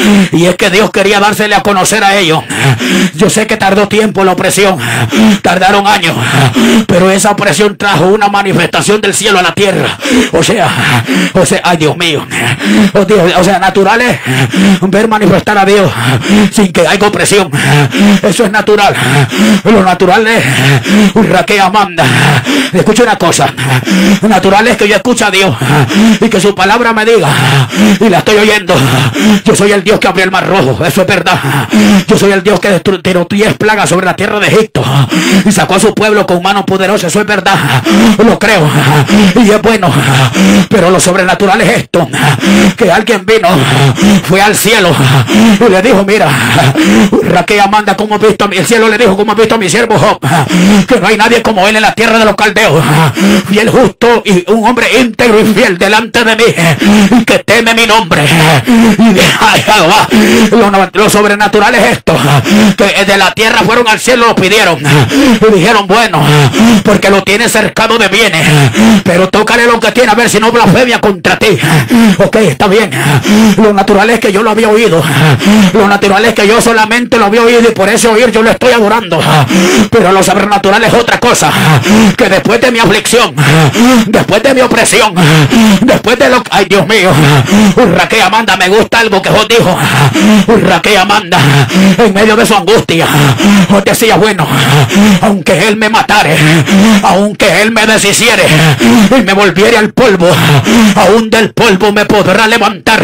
Y es que Dios quería dársele a conocer a ellos. Yo sé que tardó tiempo la opresión. Tardaron años. Pero esa opresión trajo una manifestación del cielo a la tierra. O sea, o sea, ay Dios mío, o, Dios, o sea, natural es ver manifestar a Dios sin que haya opresión. Eso es natural. Lo natural es Urraquea manda. Escucha una cosa, natural es que yo escuche a Dios y que su palabra me diga, y la estoy oyendo: yo soy el Dios que abrió el mar rojo. Eso es verdad. Yo soy el Dios que tiró diez plagas sobre la tierra de Egipto y sacó a su pueblo con mano poderosa. Eso es verdad, lo creo y es bueno. Pero lo sobrenatural es esto: que alguien vino, fue al cielo y le dijo: mira, Raquel manda, como he visto a mi, el cielo le dijo: como he visto a mi siervo Job, que no hay nadie como él en la tierra de los caldeos, fiel, justo y un hombre íntegro y fiel delante de mí, y que teme mi nombre. Y de, ay, lo, lo sobrenatural es esto: que de la tierra fueron al cielo, lo pidieron y dijeron: bueno, porque lo tiene cercado de bienes, pero tócale lo que tiene, a ver si no blasfemia contra ti. Ok, está bien. Lo natural es que yo lo había oído. Lo natural es que yo solamente lo había oído y por ese oír yo lo estoy adorando. Pero lo sobrenatural es otra cosa: que después de mi aflicción, después de mi opresión, después de lo que... Ay, Dios mío. Urraquea Amanda, me gusta algo que Dios dijo. Urraquea Amanda, en medio de su angustia, Dios decía: bueno, aunque él me matare, aunque él me deshiciere y me volviere al polvo, aún del polvo me podrá levantar,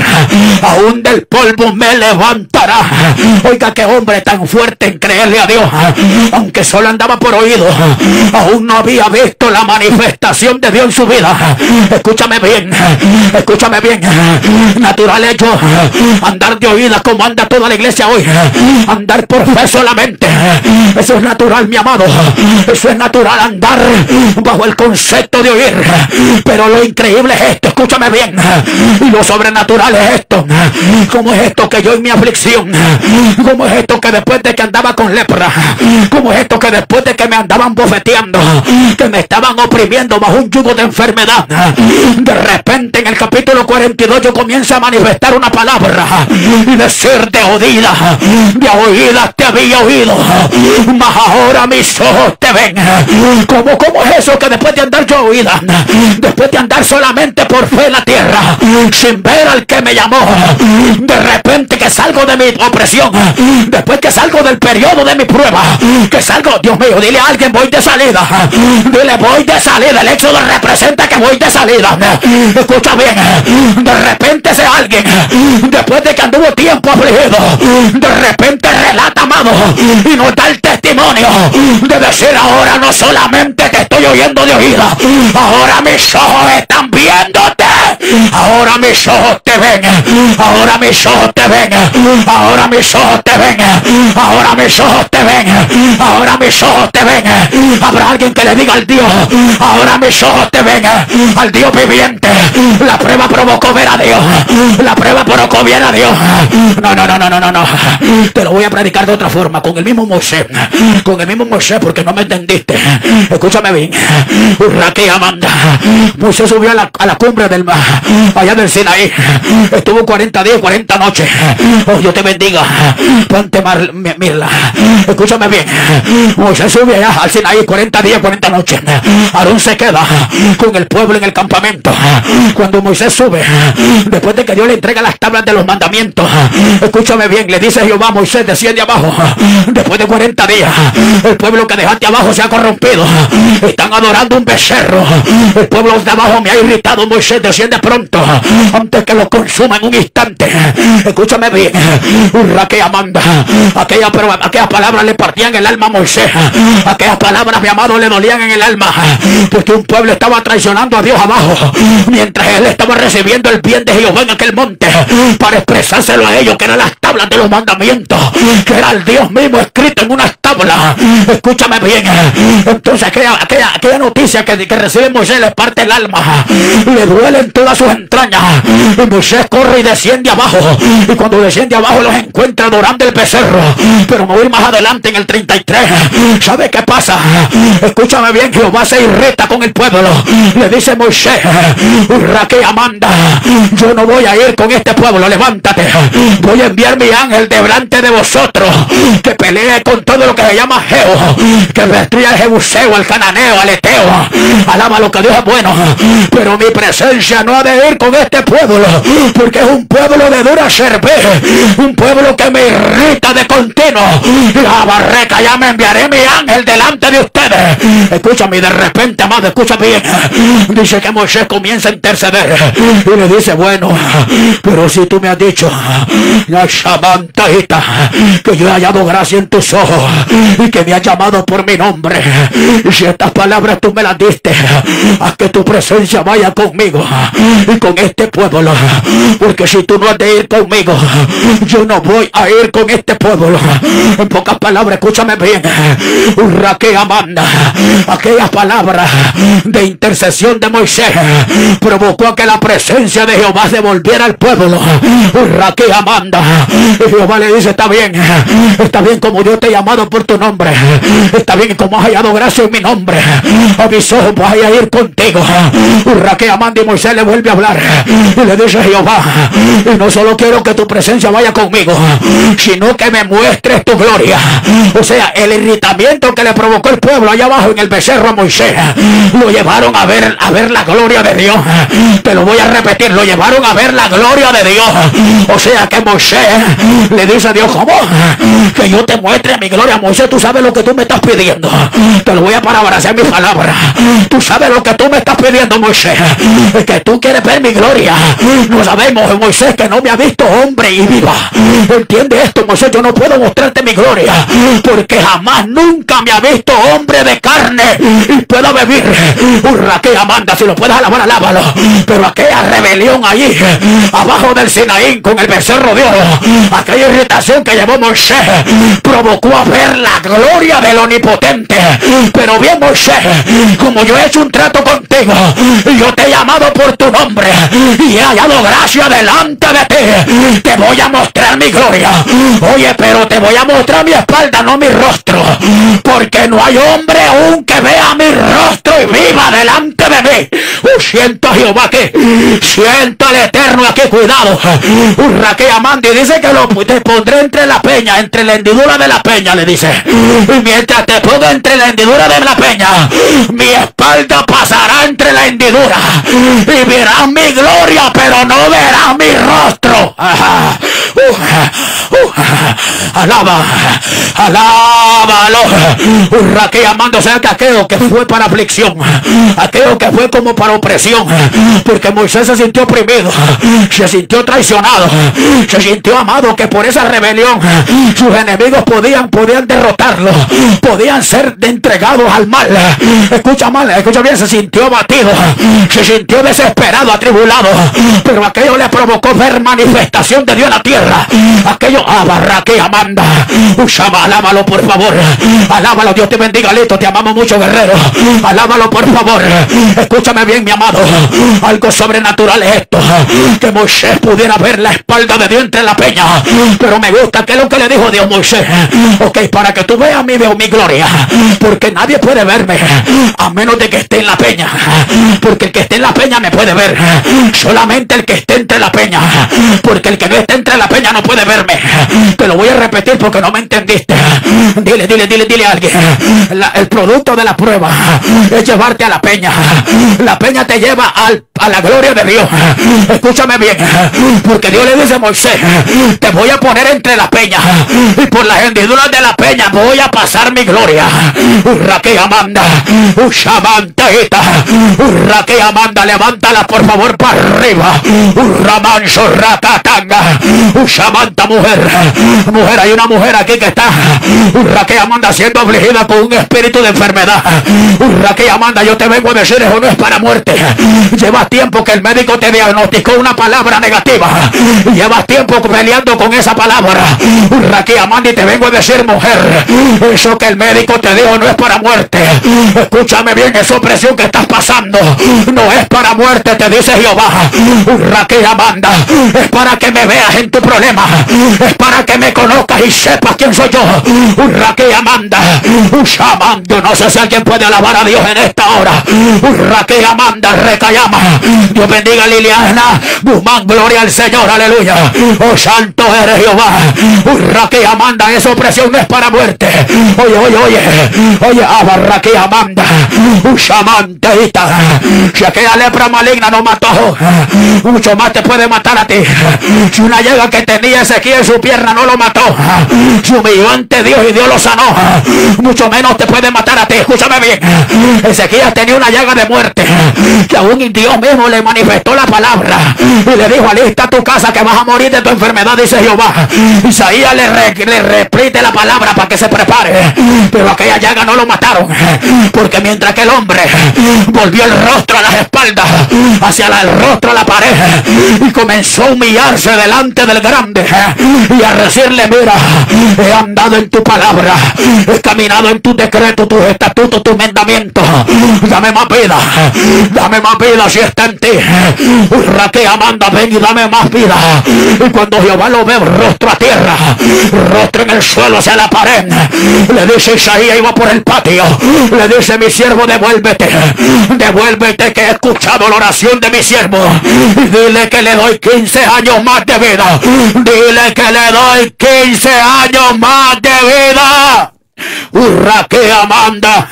aún del polvo me levantará. Oiga, qué hombre tan fuerte en creerle a Dios, aunque solo andaba por oído, aún no había visto la manifestación de Dios en su vida. Escúchame bien, escúchame bien. Natural es yo andar de oídas como anda toda la iglesia hoy, andar por fe solamente. Eso es natural, mi amado. Eso es natural, andar bajo el concepto de oír. Pero lo increíble es esto, escúchame bien, y lo sobrenatural es esto. ¿Cómo es esto que yo en mi aflicción? ¿Cómo es esto que después de que andaba con lepra? ¿Cómo es esto que después de que me andaban bofeteando, que me estaban oprimiendo bajo un yugo de enfermedad, de repente en el capítulo cuarenta y dos yo comienzo a manifestar una palabra y decir: de oídas, de oídas te había oído, mas ahora mis ojos te ven? ¿Cómo, cómo es eso que después de andar yo oídas, después de andar solamente por fe en la tierra, sin ver al que me llamó, de repente que salgo de mi opresión, después que salgo del periodo de mi prueba, que salgo, Dios mío, dile a alguien, voy de salida, dile, voy de salida. El éxodo representa que voy de salida. Escucha bien, de repente ese alguien, después de que anduvo tiempo afligido, de repente relata, amado, y nos da el testimonio de decir, ahora no solamente te estoy oyendo de oído, ahora mis ojos están viéndote, ahora mis ojos te ven, ahora mis ojos te ven, ahora mis ojos te ven, ahora mis ojos te ven, ahora mis ojos te ven. Habrá alguien que le diga al Dios, ahora mis ojos te ven, al Dios viviente. La prueba provocó ver a Dios, la prueba provocó ver a Dios. No, no, no, no, no, no, no. Te lo voy a predicar de otra forma, con el mismo Moisés, con el mismo Moisés, porque no me entendiste. Escúchame bien. Raquel Amanda, Moisés subió a la, a la cumbre del mar, allá del Sinaí, estuvo cuarenta días, cuarenta noches. Oh, Dios te bendiga. Ponte Mar, Mirla. Escúchame bien. Moisés sube allá al Sinaí cuarenta días, cuarenta noches. Aarón se queda con el pueblo en el campamento. Cuando Moisés sube, después de que Dios le entrega las tablas de los mandamientos, escúchame bien, le dice Jehová a Moisés, desciende abajo. Después de cuarenta días, el pueblo que dejaste abajo se ha corrompido, están adorando un becerro. El pueblo de abajo me ha irritado. Moisés, desciende pronto antes que lo consuma en un instante. Escúchame bien, Raquel Amanda, aquella, aquellas palabras le partían el alma a Moisés. Aquellas palabras, mi amado, le dolían en el alma, porque un pueblo estaba traicionando a Dios abajo, mientras él estaba recibiendo el bien de Jehová en aquel monte, para expresárselo a ellos, que eran las tablas de los mandamientos, que era el Dios mismo escrito en unas tablas. Escúchame bien. Entonces aquella, aquella, aquella noticia que, que recibe Moisés le parte el alma, le duele en todas sus entrañas, y Moisés corre y desciende abajo, y cuando desciende abajo los encuentra adorando el becerro. Pero me voy más adelante en el treinta y tres. ¿Sabe qué pasa? Escúchame bien, Jehová se irrita con el pueblo. Le dice Moisés, Raquel Amanda, yo no voy a ir con este pueblo, levántate, voy a enviar mi ángel delante de vosotros, que pelee con todo lo que se llama Geo, que destruya al Jebuseo, al Cananeo, al Eteo. Alaba lo que Dios es bueno, pero mi presencia no ha de ir con este pueblo, porque es un pueblo de dura cerveza, un pueblo que me irrita de continuo. La barreca, ya me enviaré mi ángel delante de ustedes. Escúchame, y de repente, amado, escucha bien, dice que Moisés comienza a interceder y le dice, bueno, pero si tú me has dicho, que yo he hallado gracia en tus ojos y que me has llamado por mi nombre, y si estas palabras tú me las diste, haz que tu presencia vaya conmigo y con este pueblo, porque si tú no has de ir conmigo, yo no voy a ir con este pueblo. En pocas palabras, escúchame bien, Raquel Amanda, aquellas palabras de intercesión de Moisés provocó que la presencia de Jehová se volviera al pueblo. Raquel Amanda, y Jehová le dice, está bien, está bien como yo te he llamado por tu nombre, está bien como has hallado gracia en mi nombre, a mis ojos voy a ir contigo. Raquel Amanda, y Moisés le vuelve a hablar y le dice Jehová, y no solo quiero que tu presencia vaya conmigo, sino que me muestres tu gloria. O sea, el irritamiento que le provocó el pueblo allá abajo en el becerro a Moisés, lo llevaron a ver, a ver la gloria de Dios. Te lo voy a repetir, lo llevaron a ver la gloria de Dios. O sea que Moisés le dice a Dios, ¿cómo? Que yo te muestre mi gloria. Moisés, tú sabes lo que tú me estás pidiendo. Te lo voy a parafrasear mis palabras. Tú sabes lo que tú me estás pidiendo, Moisés, es que tú quieres ver mi gloria. No sabemos, Moisés, que no me ha visto hombre y viva. Entiende esto, Moisés, yo no puedo mostrarte mi gloria, porque jamás, nunca me ha visto hombre de carne y pueda vivir. Raquel Amanda, si lo puedes alabar, alábalo. Pero aquella rebelión allí abajo del Sinaí con el becerro de oro, aquella irritación que llevó Moisés, provocó a ver la gloria del Omnipotente. Pero bien, Moisés, como yo he hecho un trato contigo, y yo te he llamado por tu nombre y he hallado gracia delante de ti, te voy a mostrar mi gloria. Oye, pero te voy a mostrar mi espalda, no mi rostro, porque no hay hombre aún que vea mi rostro y viva delante de mí. Uh, siento a Jehová aquí, siento al Eterno aquí, cuidado. Uh, Raquel Amanda, y dice que lo, te pondré entre la peña, entre la hendidura de la peña, le dice, y mientras te pongo entre la hendidura de la peña, peña. Mi espalda pasará entre la hendidura y verán mi gloria, pero no verán mi rostro. Ajá. Uh, uh, alaba, alábalo. Hurra, que amando sea que aquello que fue para aflicción, aquello que fue como para opresión, porque Moisés se sintió oprimido, se sintió traicionado, se sintió amado, que por esa rebelión sus enemigos podían, podían derrotarlo, podían ser entregados al mal. Escucha mal, escucha bien, se sintió abatido, se sintió desesperado, atribulado, pero aquello le provocó ver manifestación de Dios en la tierra. Aquello, abarra que amanda, usaba, alábalo por favor, alábalo. Dios te bendiga, listo, te amamos mucho, guerrero, alábalo por favor. Escúchame bien, mi amado, algo sobrenatural es esto, que Moisés pudiera ver la espalda de Dios entre la peña, pero me gusta que es lo que le dijo Dios a Moisés. Ok, para que tú veas mi, mi gloria, porque nadie puede verme a menos de que esté en la peña, porque el que esté en la peña me puede ver, solamente el que esté entre la peña, porque el que no esté entre la peña no puede verme. Te lo voy a repetir porque no me entendiste. Dile, dile, dile, dile a alguien, la, el producto de la prueba es llevarte a la peña. La peña te lleva al, a la gloria de Dios. Escúchame bien, porque Dios le dice a Moisés, te voy a poner entre la peña y por las hendiduras de la peña voy a pasar mi gloria. Hurra que amanda, ushamanta ita, hurra que amanda, levántala por favor para arriba. Hurra manso ratatanga, ushamanta mujer, mujer, hay una mujer aquí que está, hurra que amanda, siendo afligida con un espíritu de enfermedad. Hurra que amanda, yo te vengo a decir, eso no es para muerte. Llevas tiempo que el médico te diagnosticó una palabra negativa, llevas tiempo peleando con esa palabra. Hurra que amanda, y te vengo a decir, mujer, eso que el médico te dijo no es para muerte. Escúchame bien, esa opresión que estás pasando no es para muerte, te dice Jehová. Hurra que amanda, es para que me veas en tu problema, es para que me conozcas y sepas quién soy yo. Hurra que amanda, ushamando, no sé si alguien puede alabar a Dios en esta hora. Hurra que amanda, recayama. Dios bendiga a Liliana Guzmán, gloria al Señor, aleluya. Oh santo eres Jehová. Hurra que amanda, esa opresión no es para muerte. Oye, oye, oye, oye, abarra que amanda, ushamanteita. Si aquella lepra maligna no mató, mucho más te puede matar a ti. Si una llaga que tenía Ezequiel en su pierna no lo mató, se humilló ante Dios y Dios lo sanó, mucho menos te puede matar a ti. Escúchame bien, Ezequiel tenía una llaga de muerte, que aún Dios mismo le manifestó la palabra y le dijo, alista tu casa que vas a morir de tu enfermedad, dice Jehová. Isaías le, re, le repite la palabra para que se prepare, pero aquella llaga no lo mataron, porque mientras que el hombre volvió el rostro a las espaldas, hacia la, el rostro a la pared, y comenzó a humillarse delante del grande y a decirle, mira, he andado en tu palabra, he caminado en tu decreto, tus estatutos, tus mandamientos, dame más vida, dame más vida si está en ti. Hurra que amanda, ven y dame más vida. Y cuando Jehová lo ve rostro a tierra, rostro en el suelo hacia la pared, le dice Isaías, iba por el patio, le dice, mi siervo, devuélvete, devuélvete que he escuchado la oración de mi siervo, y dile que le doy quince años más de vida, dile que le doy quince años más de vida. Hurra que amanda,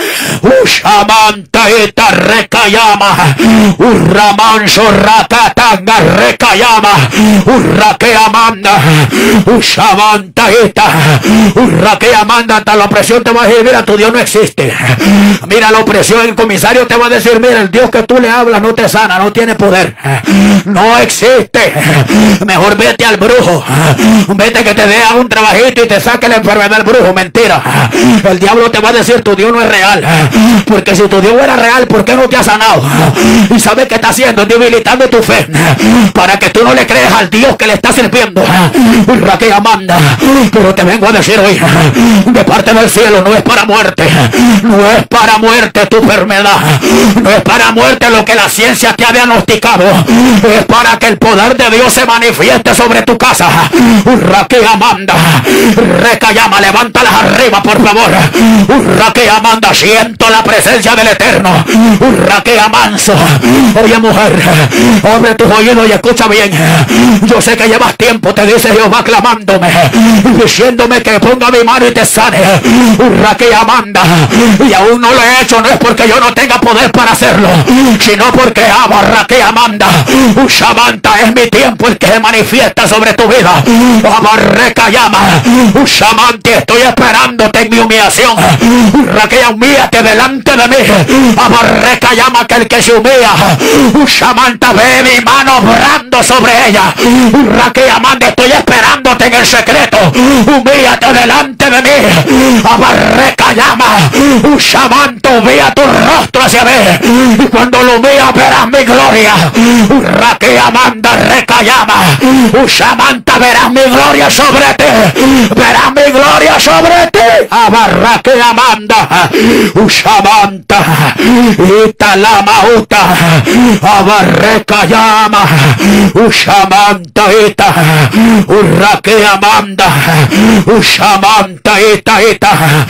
ushamanta ita recayama, hurra manso rakatanga recayama, hurra que amanda, ushamanta ita, hurra que amanda. Hasta la opresión te va a decir, mira, tu Dios no existe. Mira la opresión, el comisario te va a decir, mira, el Dios que tú le hablas no te sana, no tiene poder, no existe. Mejor vete al brujo, vete que te dé un trabajito y te saque la enfermedad del brujo. Mentira. El diablo te va a decir, tu Dios no es real, porque si tu Dios fuera real, ¿por qué no te ha sanado? Y sabes qué está haciendo, debilitando tu fe, para que tú no le creas al Dios que le está sirviendo. Hurra que amanda, pero te vengo a decir hoy, de parte del cielo, no es para muerte, no es para muerte tu enfermedad, no es para muerte lo que la ciencia te ha diagnosticado, es para que el poder de Dios se manifieste sobre tu casa. Hurra que amanda, recayama, levántalas arriba por favor. Hurra que amanda, siente siento la presencia del Eterno. Raquea manso. Oye, mujer, abre tus oídos y escucha bien. Yo sé que llevas tiempo, te dice Jehová, clamándome, diciéndome que ponga mi mano y te sane. Raquea manda. Y aún no lo he hecho, no es porque yo no tenga poder para hacerlo, sino porque ama. Raquea manda. Ushamanta, es mi tiempo el que se manifiesta sobre tu vida. Abarreca llama. Ushamante, estoy esperándote en mi humillación. Raquea, humíate delante de mí. Abarreca llama, que el que se humilla. Ushamanta, ve mi mano obrando sobre ella. Raquea manda, estoy esperándote en el secreto. Humíate delante de mí. Abarreca llama. Ushamanta, humilla tu rostro hacia mí. Y cuando lo humilla verás mi gloria. Raquea manda, reca llama. Ushamanta, verás mi gloria sobre ti. Verás mi gloria sobre ti. Abarraquea manda. Ushamanta. Italama uta. Abarreca llama. Ushamanta ita. Urraquea manda. Ushamanta ita ita.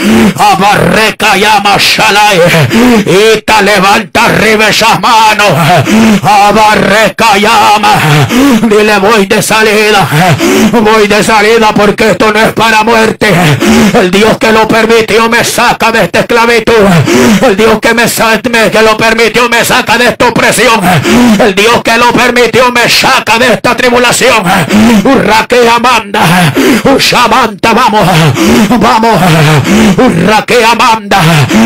Abarreca llama shalai. Ita, levanta arriba esas manos. Abarreca llama. Dile, voy de salida. Voy de salida porque esto no es para muerte. El Dios que lo permitió me saca de esta esclavitud. El Dios que me saca, que lo permitió me saca de esta opresión. El Dios que lo permitió me saca de esta tribulación. Urraquea manda. Ushamanta, vamos. Vamos. Urraquea manda.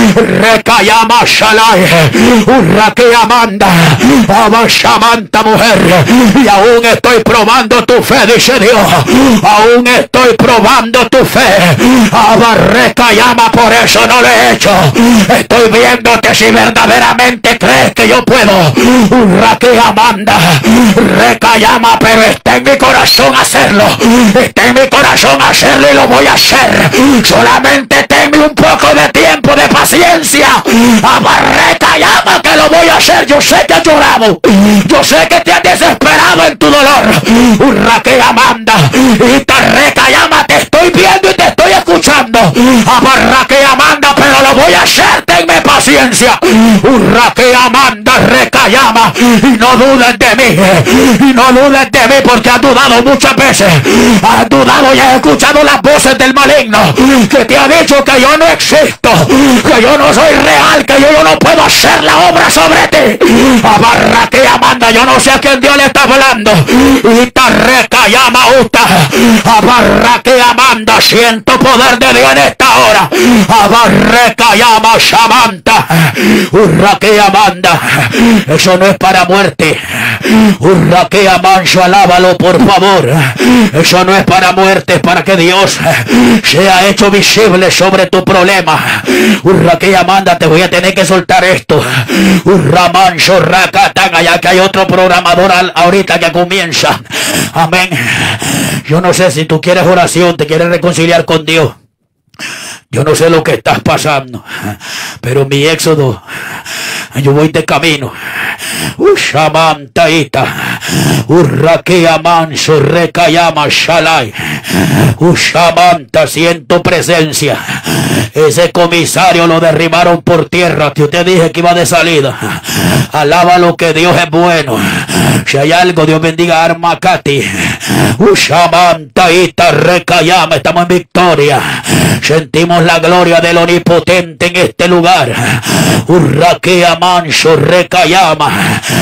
Recayama shalai. Urraquea manda. Abashamanta, mujer. Y aún estoy probando tu fe, dice Dios. Aún estoy probando tu fe. Abarreca llama, por eso no lo he hecho. Estoy viéndote si verdaderamente crees que yo puedo. Raquea manda. Reca llama, pero está en mi corazón hacerlo. Está en mi corazón hacerlo y lo voy a hacer. Solamente tenme un poco de tiempo, de paciencia. Abarreca llama, que lo voy a hacer. Yo sé que has llorado. Yo sé que te has desesperado en tu dolor. Raquea manda. Y te reca llama, te estoy viendo y te estoy escuchando. Abarraquea manda, pero lo voy a hacer. Tenme paciencia. Raquea manda, reca llama. Y no dudes de mí. Y no dudes de mí, porque has dudado muchas veces. Has dudado y has escuchado las voces del maligno que te ha dicho que yo no existo, que yo no soy real, que yo no puedo hacer la obra sobre ti. Abarraquea manda, yo no sé a quién Dios le está hablando. Y te reca llama usta. Abarraquea manda, siento poder de Dios en esta hora. Abarreca llama shamanta. Urraquea manda. Eso no es para muerte. Urraquea manso, alábalo por favor. Eso no es para muerte, es para que Dios sea hecho visible sobre tu problema. Urraquea manda, te voy a tener que soltar esto. Urramanso racatanga, ya que hay otro programador al, ahorita que comienza. Amén. Yo no sé si tú quieres oración, te quieres reconciliar con Dios. Yo no sé lo que estás pasando, pero mi éxodo, yo voy de camino. Ushamantaita, urraquea manso, recayama shalai. Ushamanta, siento presencia. Ese comisario lo derribaron por tierra, que usted dije que iba de salida. Alaba lo que Dios es bueno. Si hay algo, Dios bendiga a Armacati. Ushamantaita, recayama, estamos en victoria. Sentimos la gloria del Omnipotente en este lugar. Urraquea manso, recayama.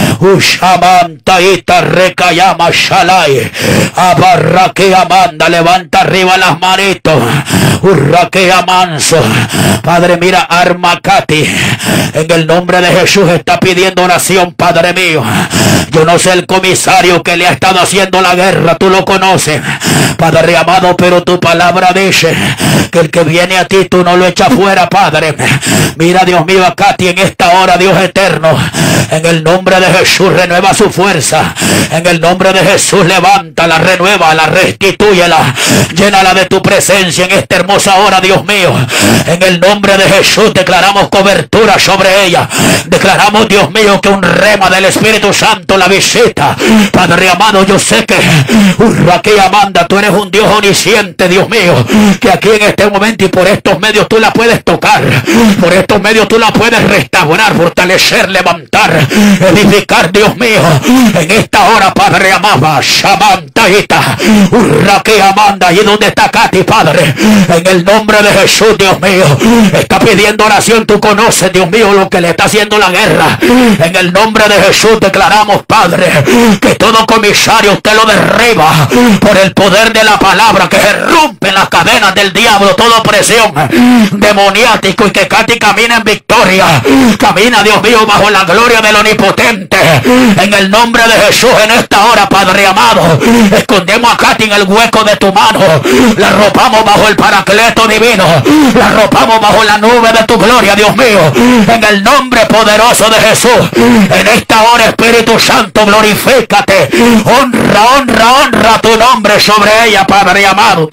Ushamantaita, recayama shalai. Abarraquea manda, levanta arriba las manitos. Urraquea manso. Padre, mira Armacati. En el nombre de Jesús está pidiendo oración, Padre mío. Yo no sé el comisario que le ha estado haciendo la guerra, tú lo conoces, Padre amado, pero tu palabra dice que el que viene a ti tú no lo echas fuera, Padre. Mira, Dios mío, a Katy en esta hora, Dios Dios eterno. En el nombre de Jesús renueva su fuerza. En el nombre de Jesús levántala, renuévala, restitúyela. Llénala de tu presencia en esta hermosa hora, Dios mío. En el nombre de Jesús declaramos cobertura sobre ella. Declaramos, Dios mío, que un rema del Espíritu Santo la visita. Padre amado, yo sé que aquí, Amanda, tú eres un Dios omnisciente, Dios mío, que aquí en este momento y por estos medios tú la puedes tocar. Por estos medios tú la puedes restaurar, fortalecer, levantar, edificar, Dios mío. En esta hora, Padre amado, Shamantaita, Urraque, Amanda, y donde está Katy, Padre, en el nombre de Jesús, Dios mío, está pidiendo oración. Tú conoces, Dios mío, lo que le está haciendo la guerra. En el nombre de Jesús declaramos, Padre, que todo comisario usted lo derriba por el poder de la palabra, que se rompen las cadenas del diablo, toda opresión demoniático, y que Katy camina en victoria, camina, Dios mío, bajo la gloria del Omnipotente. En el nombre de Jesús, en esta hora, Padre amado, escondemos a Katy en el hueco de tu mano, la arropamos bajo el paracleto divino, la arropamos bajo la nube de tu gloria, Dios mío, en el nombre poderoso de Jesús. En esta hora, Espíritu Santo, glorifícate, honra, honra, honra tu nombre sobre ella, Padre amado.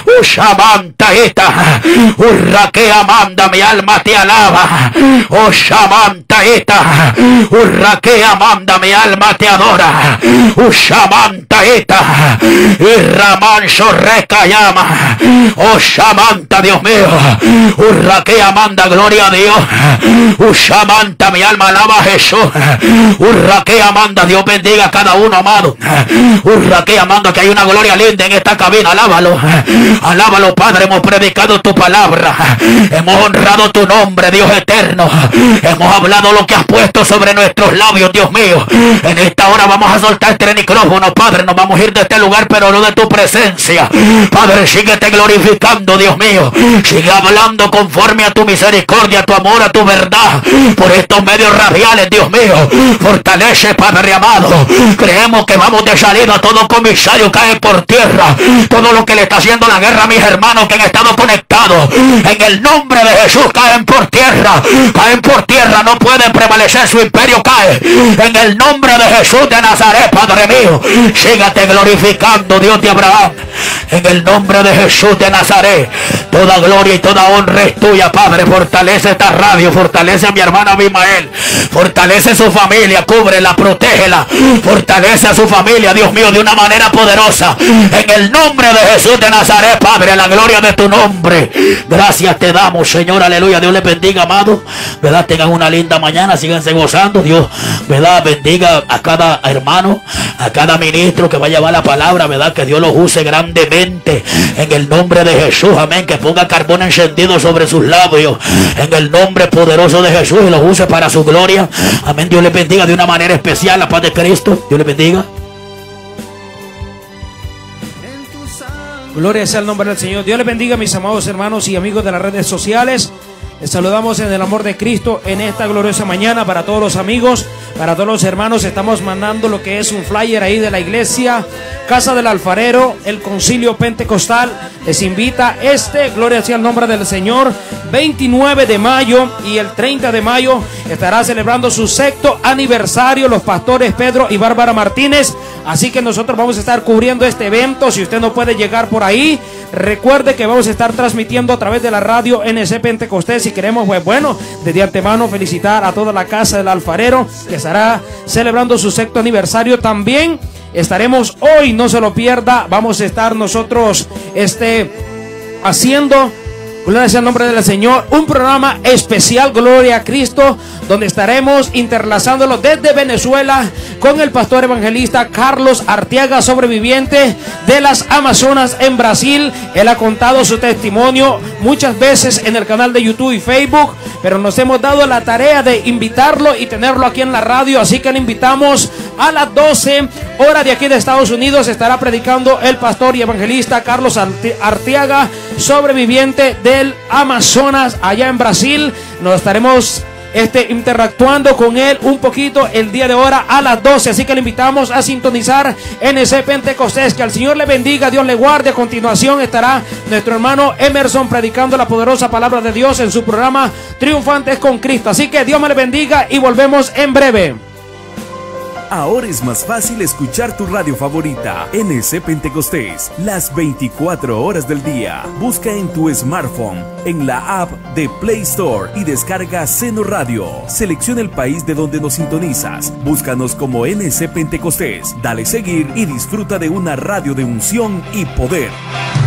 Ushamantaita, Urraque, Amanda, mi alma te alaba. Ushamantaita, Urraque, Amanda, mi alma te adora. Ushamantaita, Irramancho recayama. Ushamanta, Dios mío, Urraque, Amanda, gloria a Dios. Ushamanta, mi alma alaba a Jesús. Urraque, Amanda, Dios bendiga a cada uno, amado. Urraque, Amanda, que hay una gloria linda en esta cabina. Alábalo, alábalo, Padre. Hemos predicado tu palabra, hemos honrado tu nombre, Dios eterno. Hemos hablado lo que has puesto sobre nuestros labios, Dios mío. En esta hora vamos a soltar este micrófono, Padre. Nos vamos a ir de este lugar, pero no de tu presencia. Padre, síguete glorificando, Dios mío. Sigue hablando conforme a tu misericordia, a tu amor, a tu verdad, por estos medios radiales, Dios mío. Fortalece, Padre amado. Creemos que vamos de salida. Todo comisario cae por tierra. Todo lo que le está haciendo la guerra a mis hermanos que han estado conectados, en el nombre de Jesús, caen por tierra. Caen por tierra. No pueden prevalecer. Su imperio cae. En el nombre de Jesús de Nazaret, Padre mío. Sígate glorificando, Dios de Abraham. En el nombre de Jesús de Nazaret, toda gloria y toda honra es tuya, Padre. Fortalece esta radio. Fortalece a mi hermana Abimael. Fortalece su familia. Cúbrela, protégela. Fortalece a su familia, Dios mío, de una manera poderosa. En el nombre de Jesús de Nazaret, Padre, la gloria de tu nombre. Gracias te damos, Señor, aleluya. Dios les bendiga, amado. ¿Verdad? Tengan una linda mañana, síganse gozando. Dios, ¿verdad? Bendiga a cada hermano, a cada ministro que va a llevar la palabra, ¿verdad? Que Dios los use grandemente. En el nombre de Jesús, amén. Que ponga carbón encendido sobre sus labios. En el nombre poderoso de Jesús, y los use para su gloria. Amén. Dios les bendiga de una manera especial. La paz de Cristo. Dios les bendiga.
Gloria sea el nombre del Señor. Dios les bendiga, mis amados hermanos y amigos de las redes sociales. Les saludamos en el amor de Cristo en esta gloriosa mañana. Para todos los amigos, para todos los hermanos, estamos mandando lo que es un flyer ahí de la iglesia Casa del Alfarero, el Concilio Pentecostal. Les invita este, gloria sea el nombre del Señor, veintinueve de mayo y el treinta de mayo estará celebrando su sexto aniversario los pastores Pedro y Bárbara Martínez. Así que nosotros vamos a estar cubriendo este evento. Si usted no puede llegar por ahí, recuerde que vamos a estar transmitiendo a través de la radio N C Pentecostés. Y queremos, pues bueno, desde antemano felicitar a toda la Casa del Alfarero que estará celebrando su sexto aniversario. También estaremos hoy, no se lo pierda, vamos a estar nosotros este, haciendo, gloria sea el nombre del Señor, un programa especial, Gloria a Cristo, donde estaremos interlazándolo desde Venezuela con el pastor evangelista Carlos Arteaga, sobreviviente de las Amazonas en Brasil. Él ha contado su testimonio muchas veces en el canal de YouTube y Facebook, pero nos hemos dado la tarea de invitarlo y tenerlo aquí en la radio. Así que le invitamos a las doce horas de aquí de Estados Unidos. Estará predicando el pastor y evangelista Carlos Arteaga, sobreviviente del Amazonas allá en Brasil. Nos estaremos este, interactuando con él un poquito el día de ahora a las doce. Así que le invitamos a sintonizar N C Pentecostés. Que al Señor le bendiga, Dios le guarde. A continuación estará nuestro hermano Emerson predicando la poderosa palabra de Dios en su programa Triunfantes con Cristo. Así que Dios me le bendiga y volvemos en breve.
Ahora es más fácil escuchar tu radio favorita, N C Pentecostés, las veinticuatro horas del día. Busca en tu smartphone, en la app de Play Store y descarga Seno Radio. Selecciona el país de donde nos sintonizas. Búscanos como N C Pentecostés. Dale seguir y disfruta de una radio de unción y poder.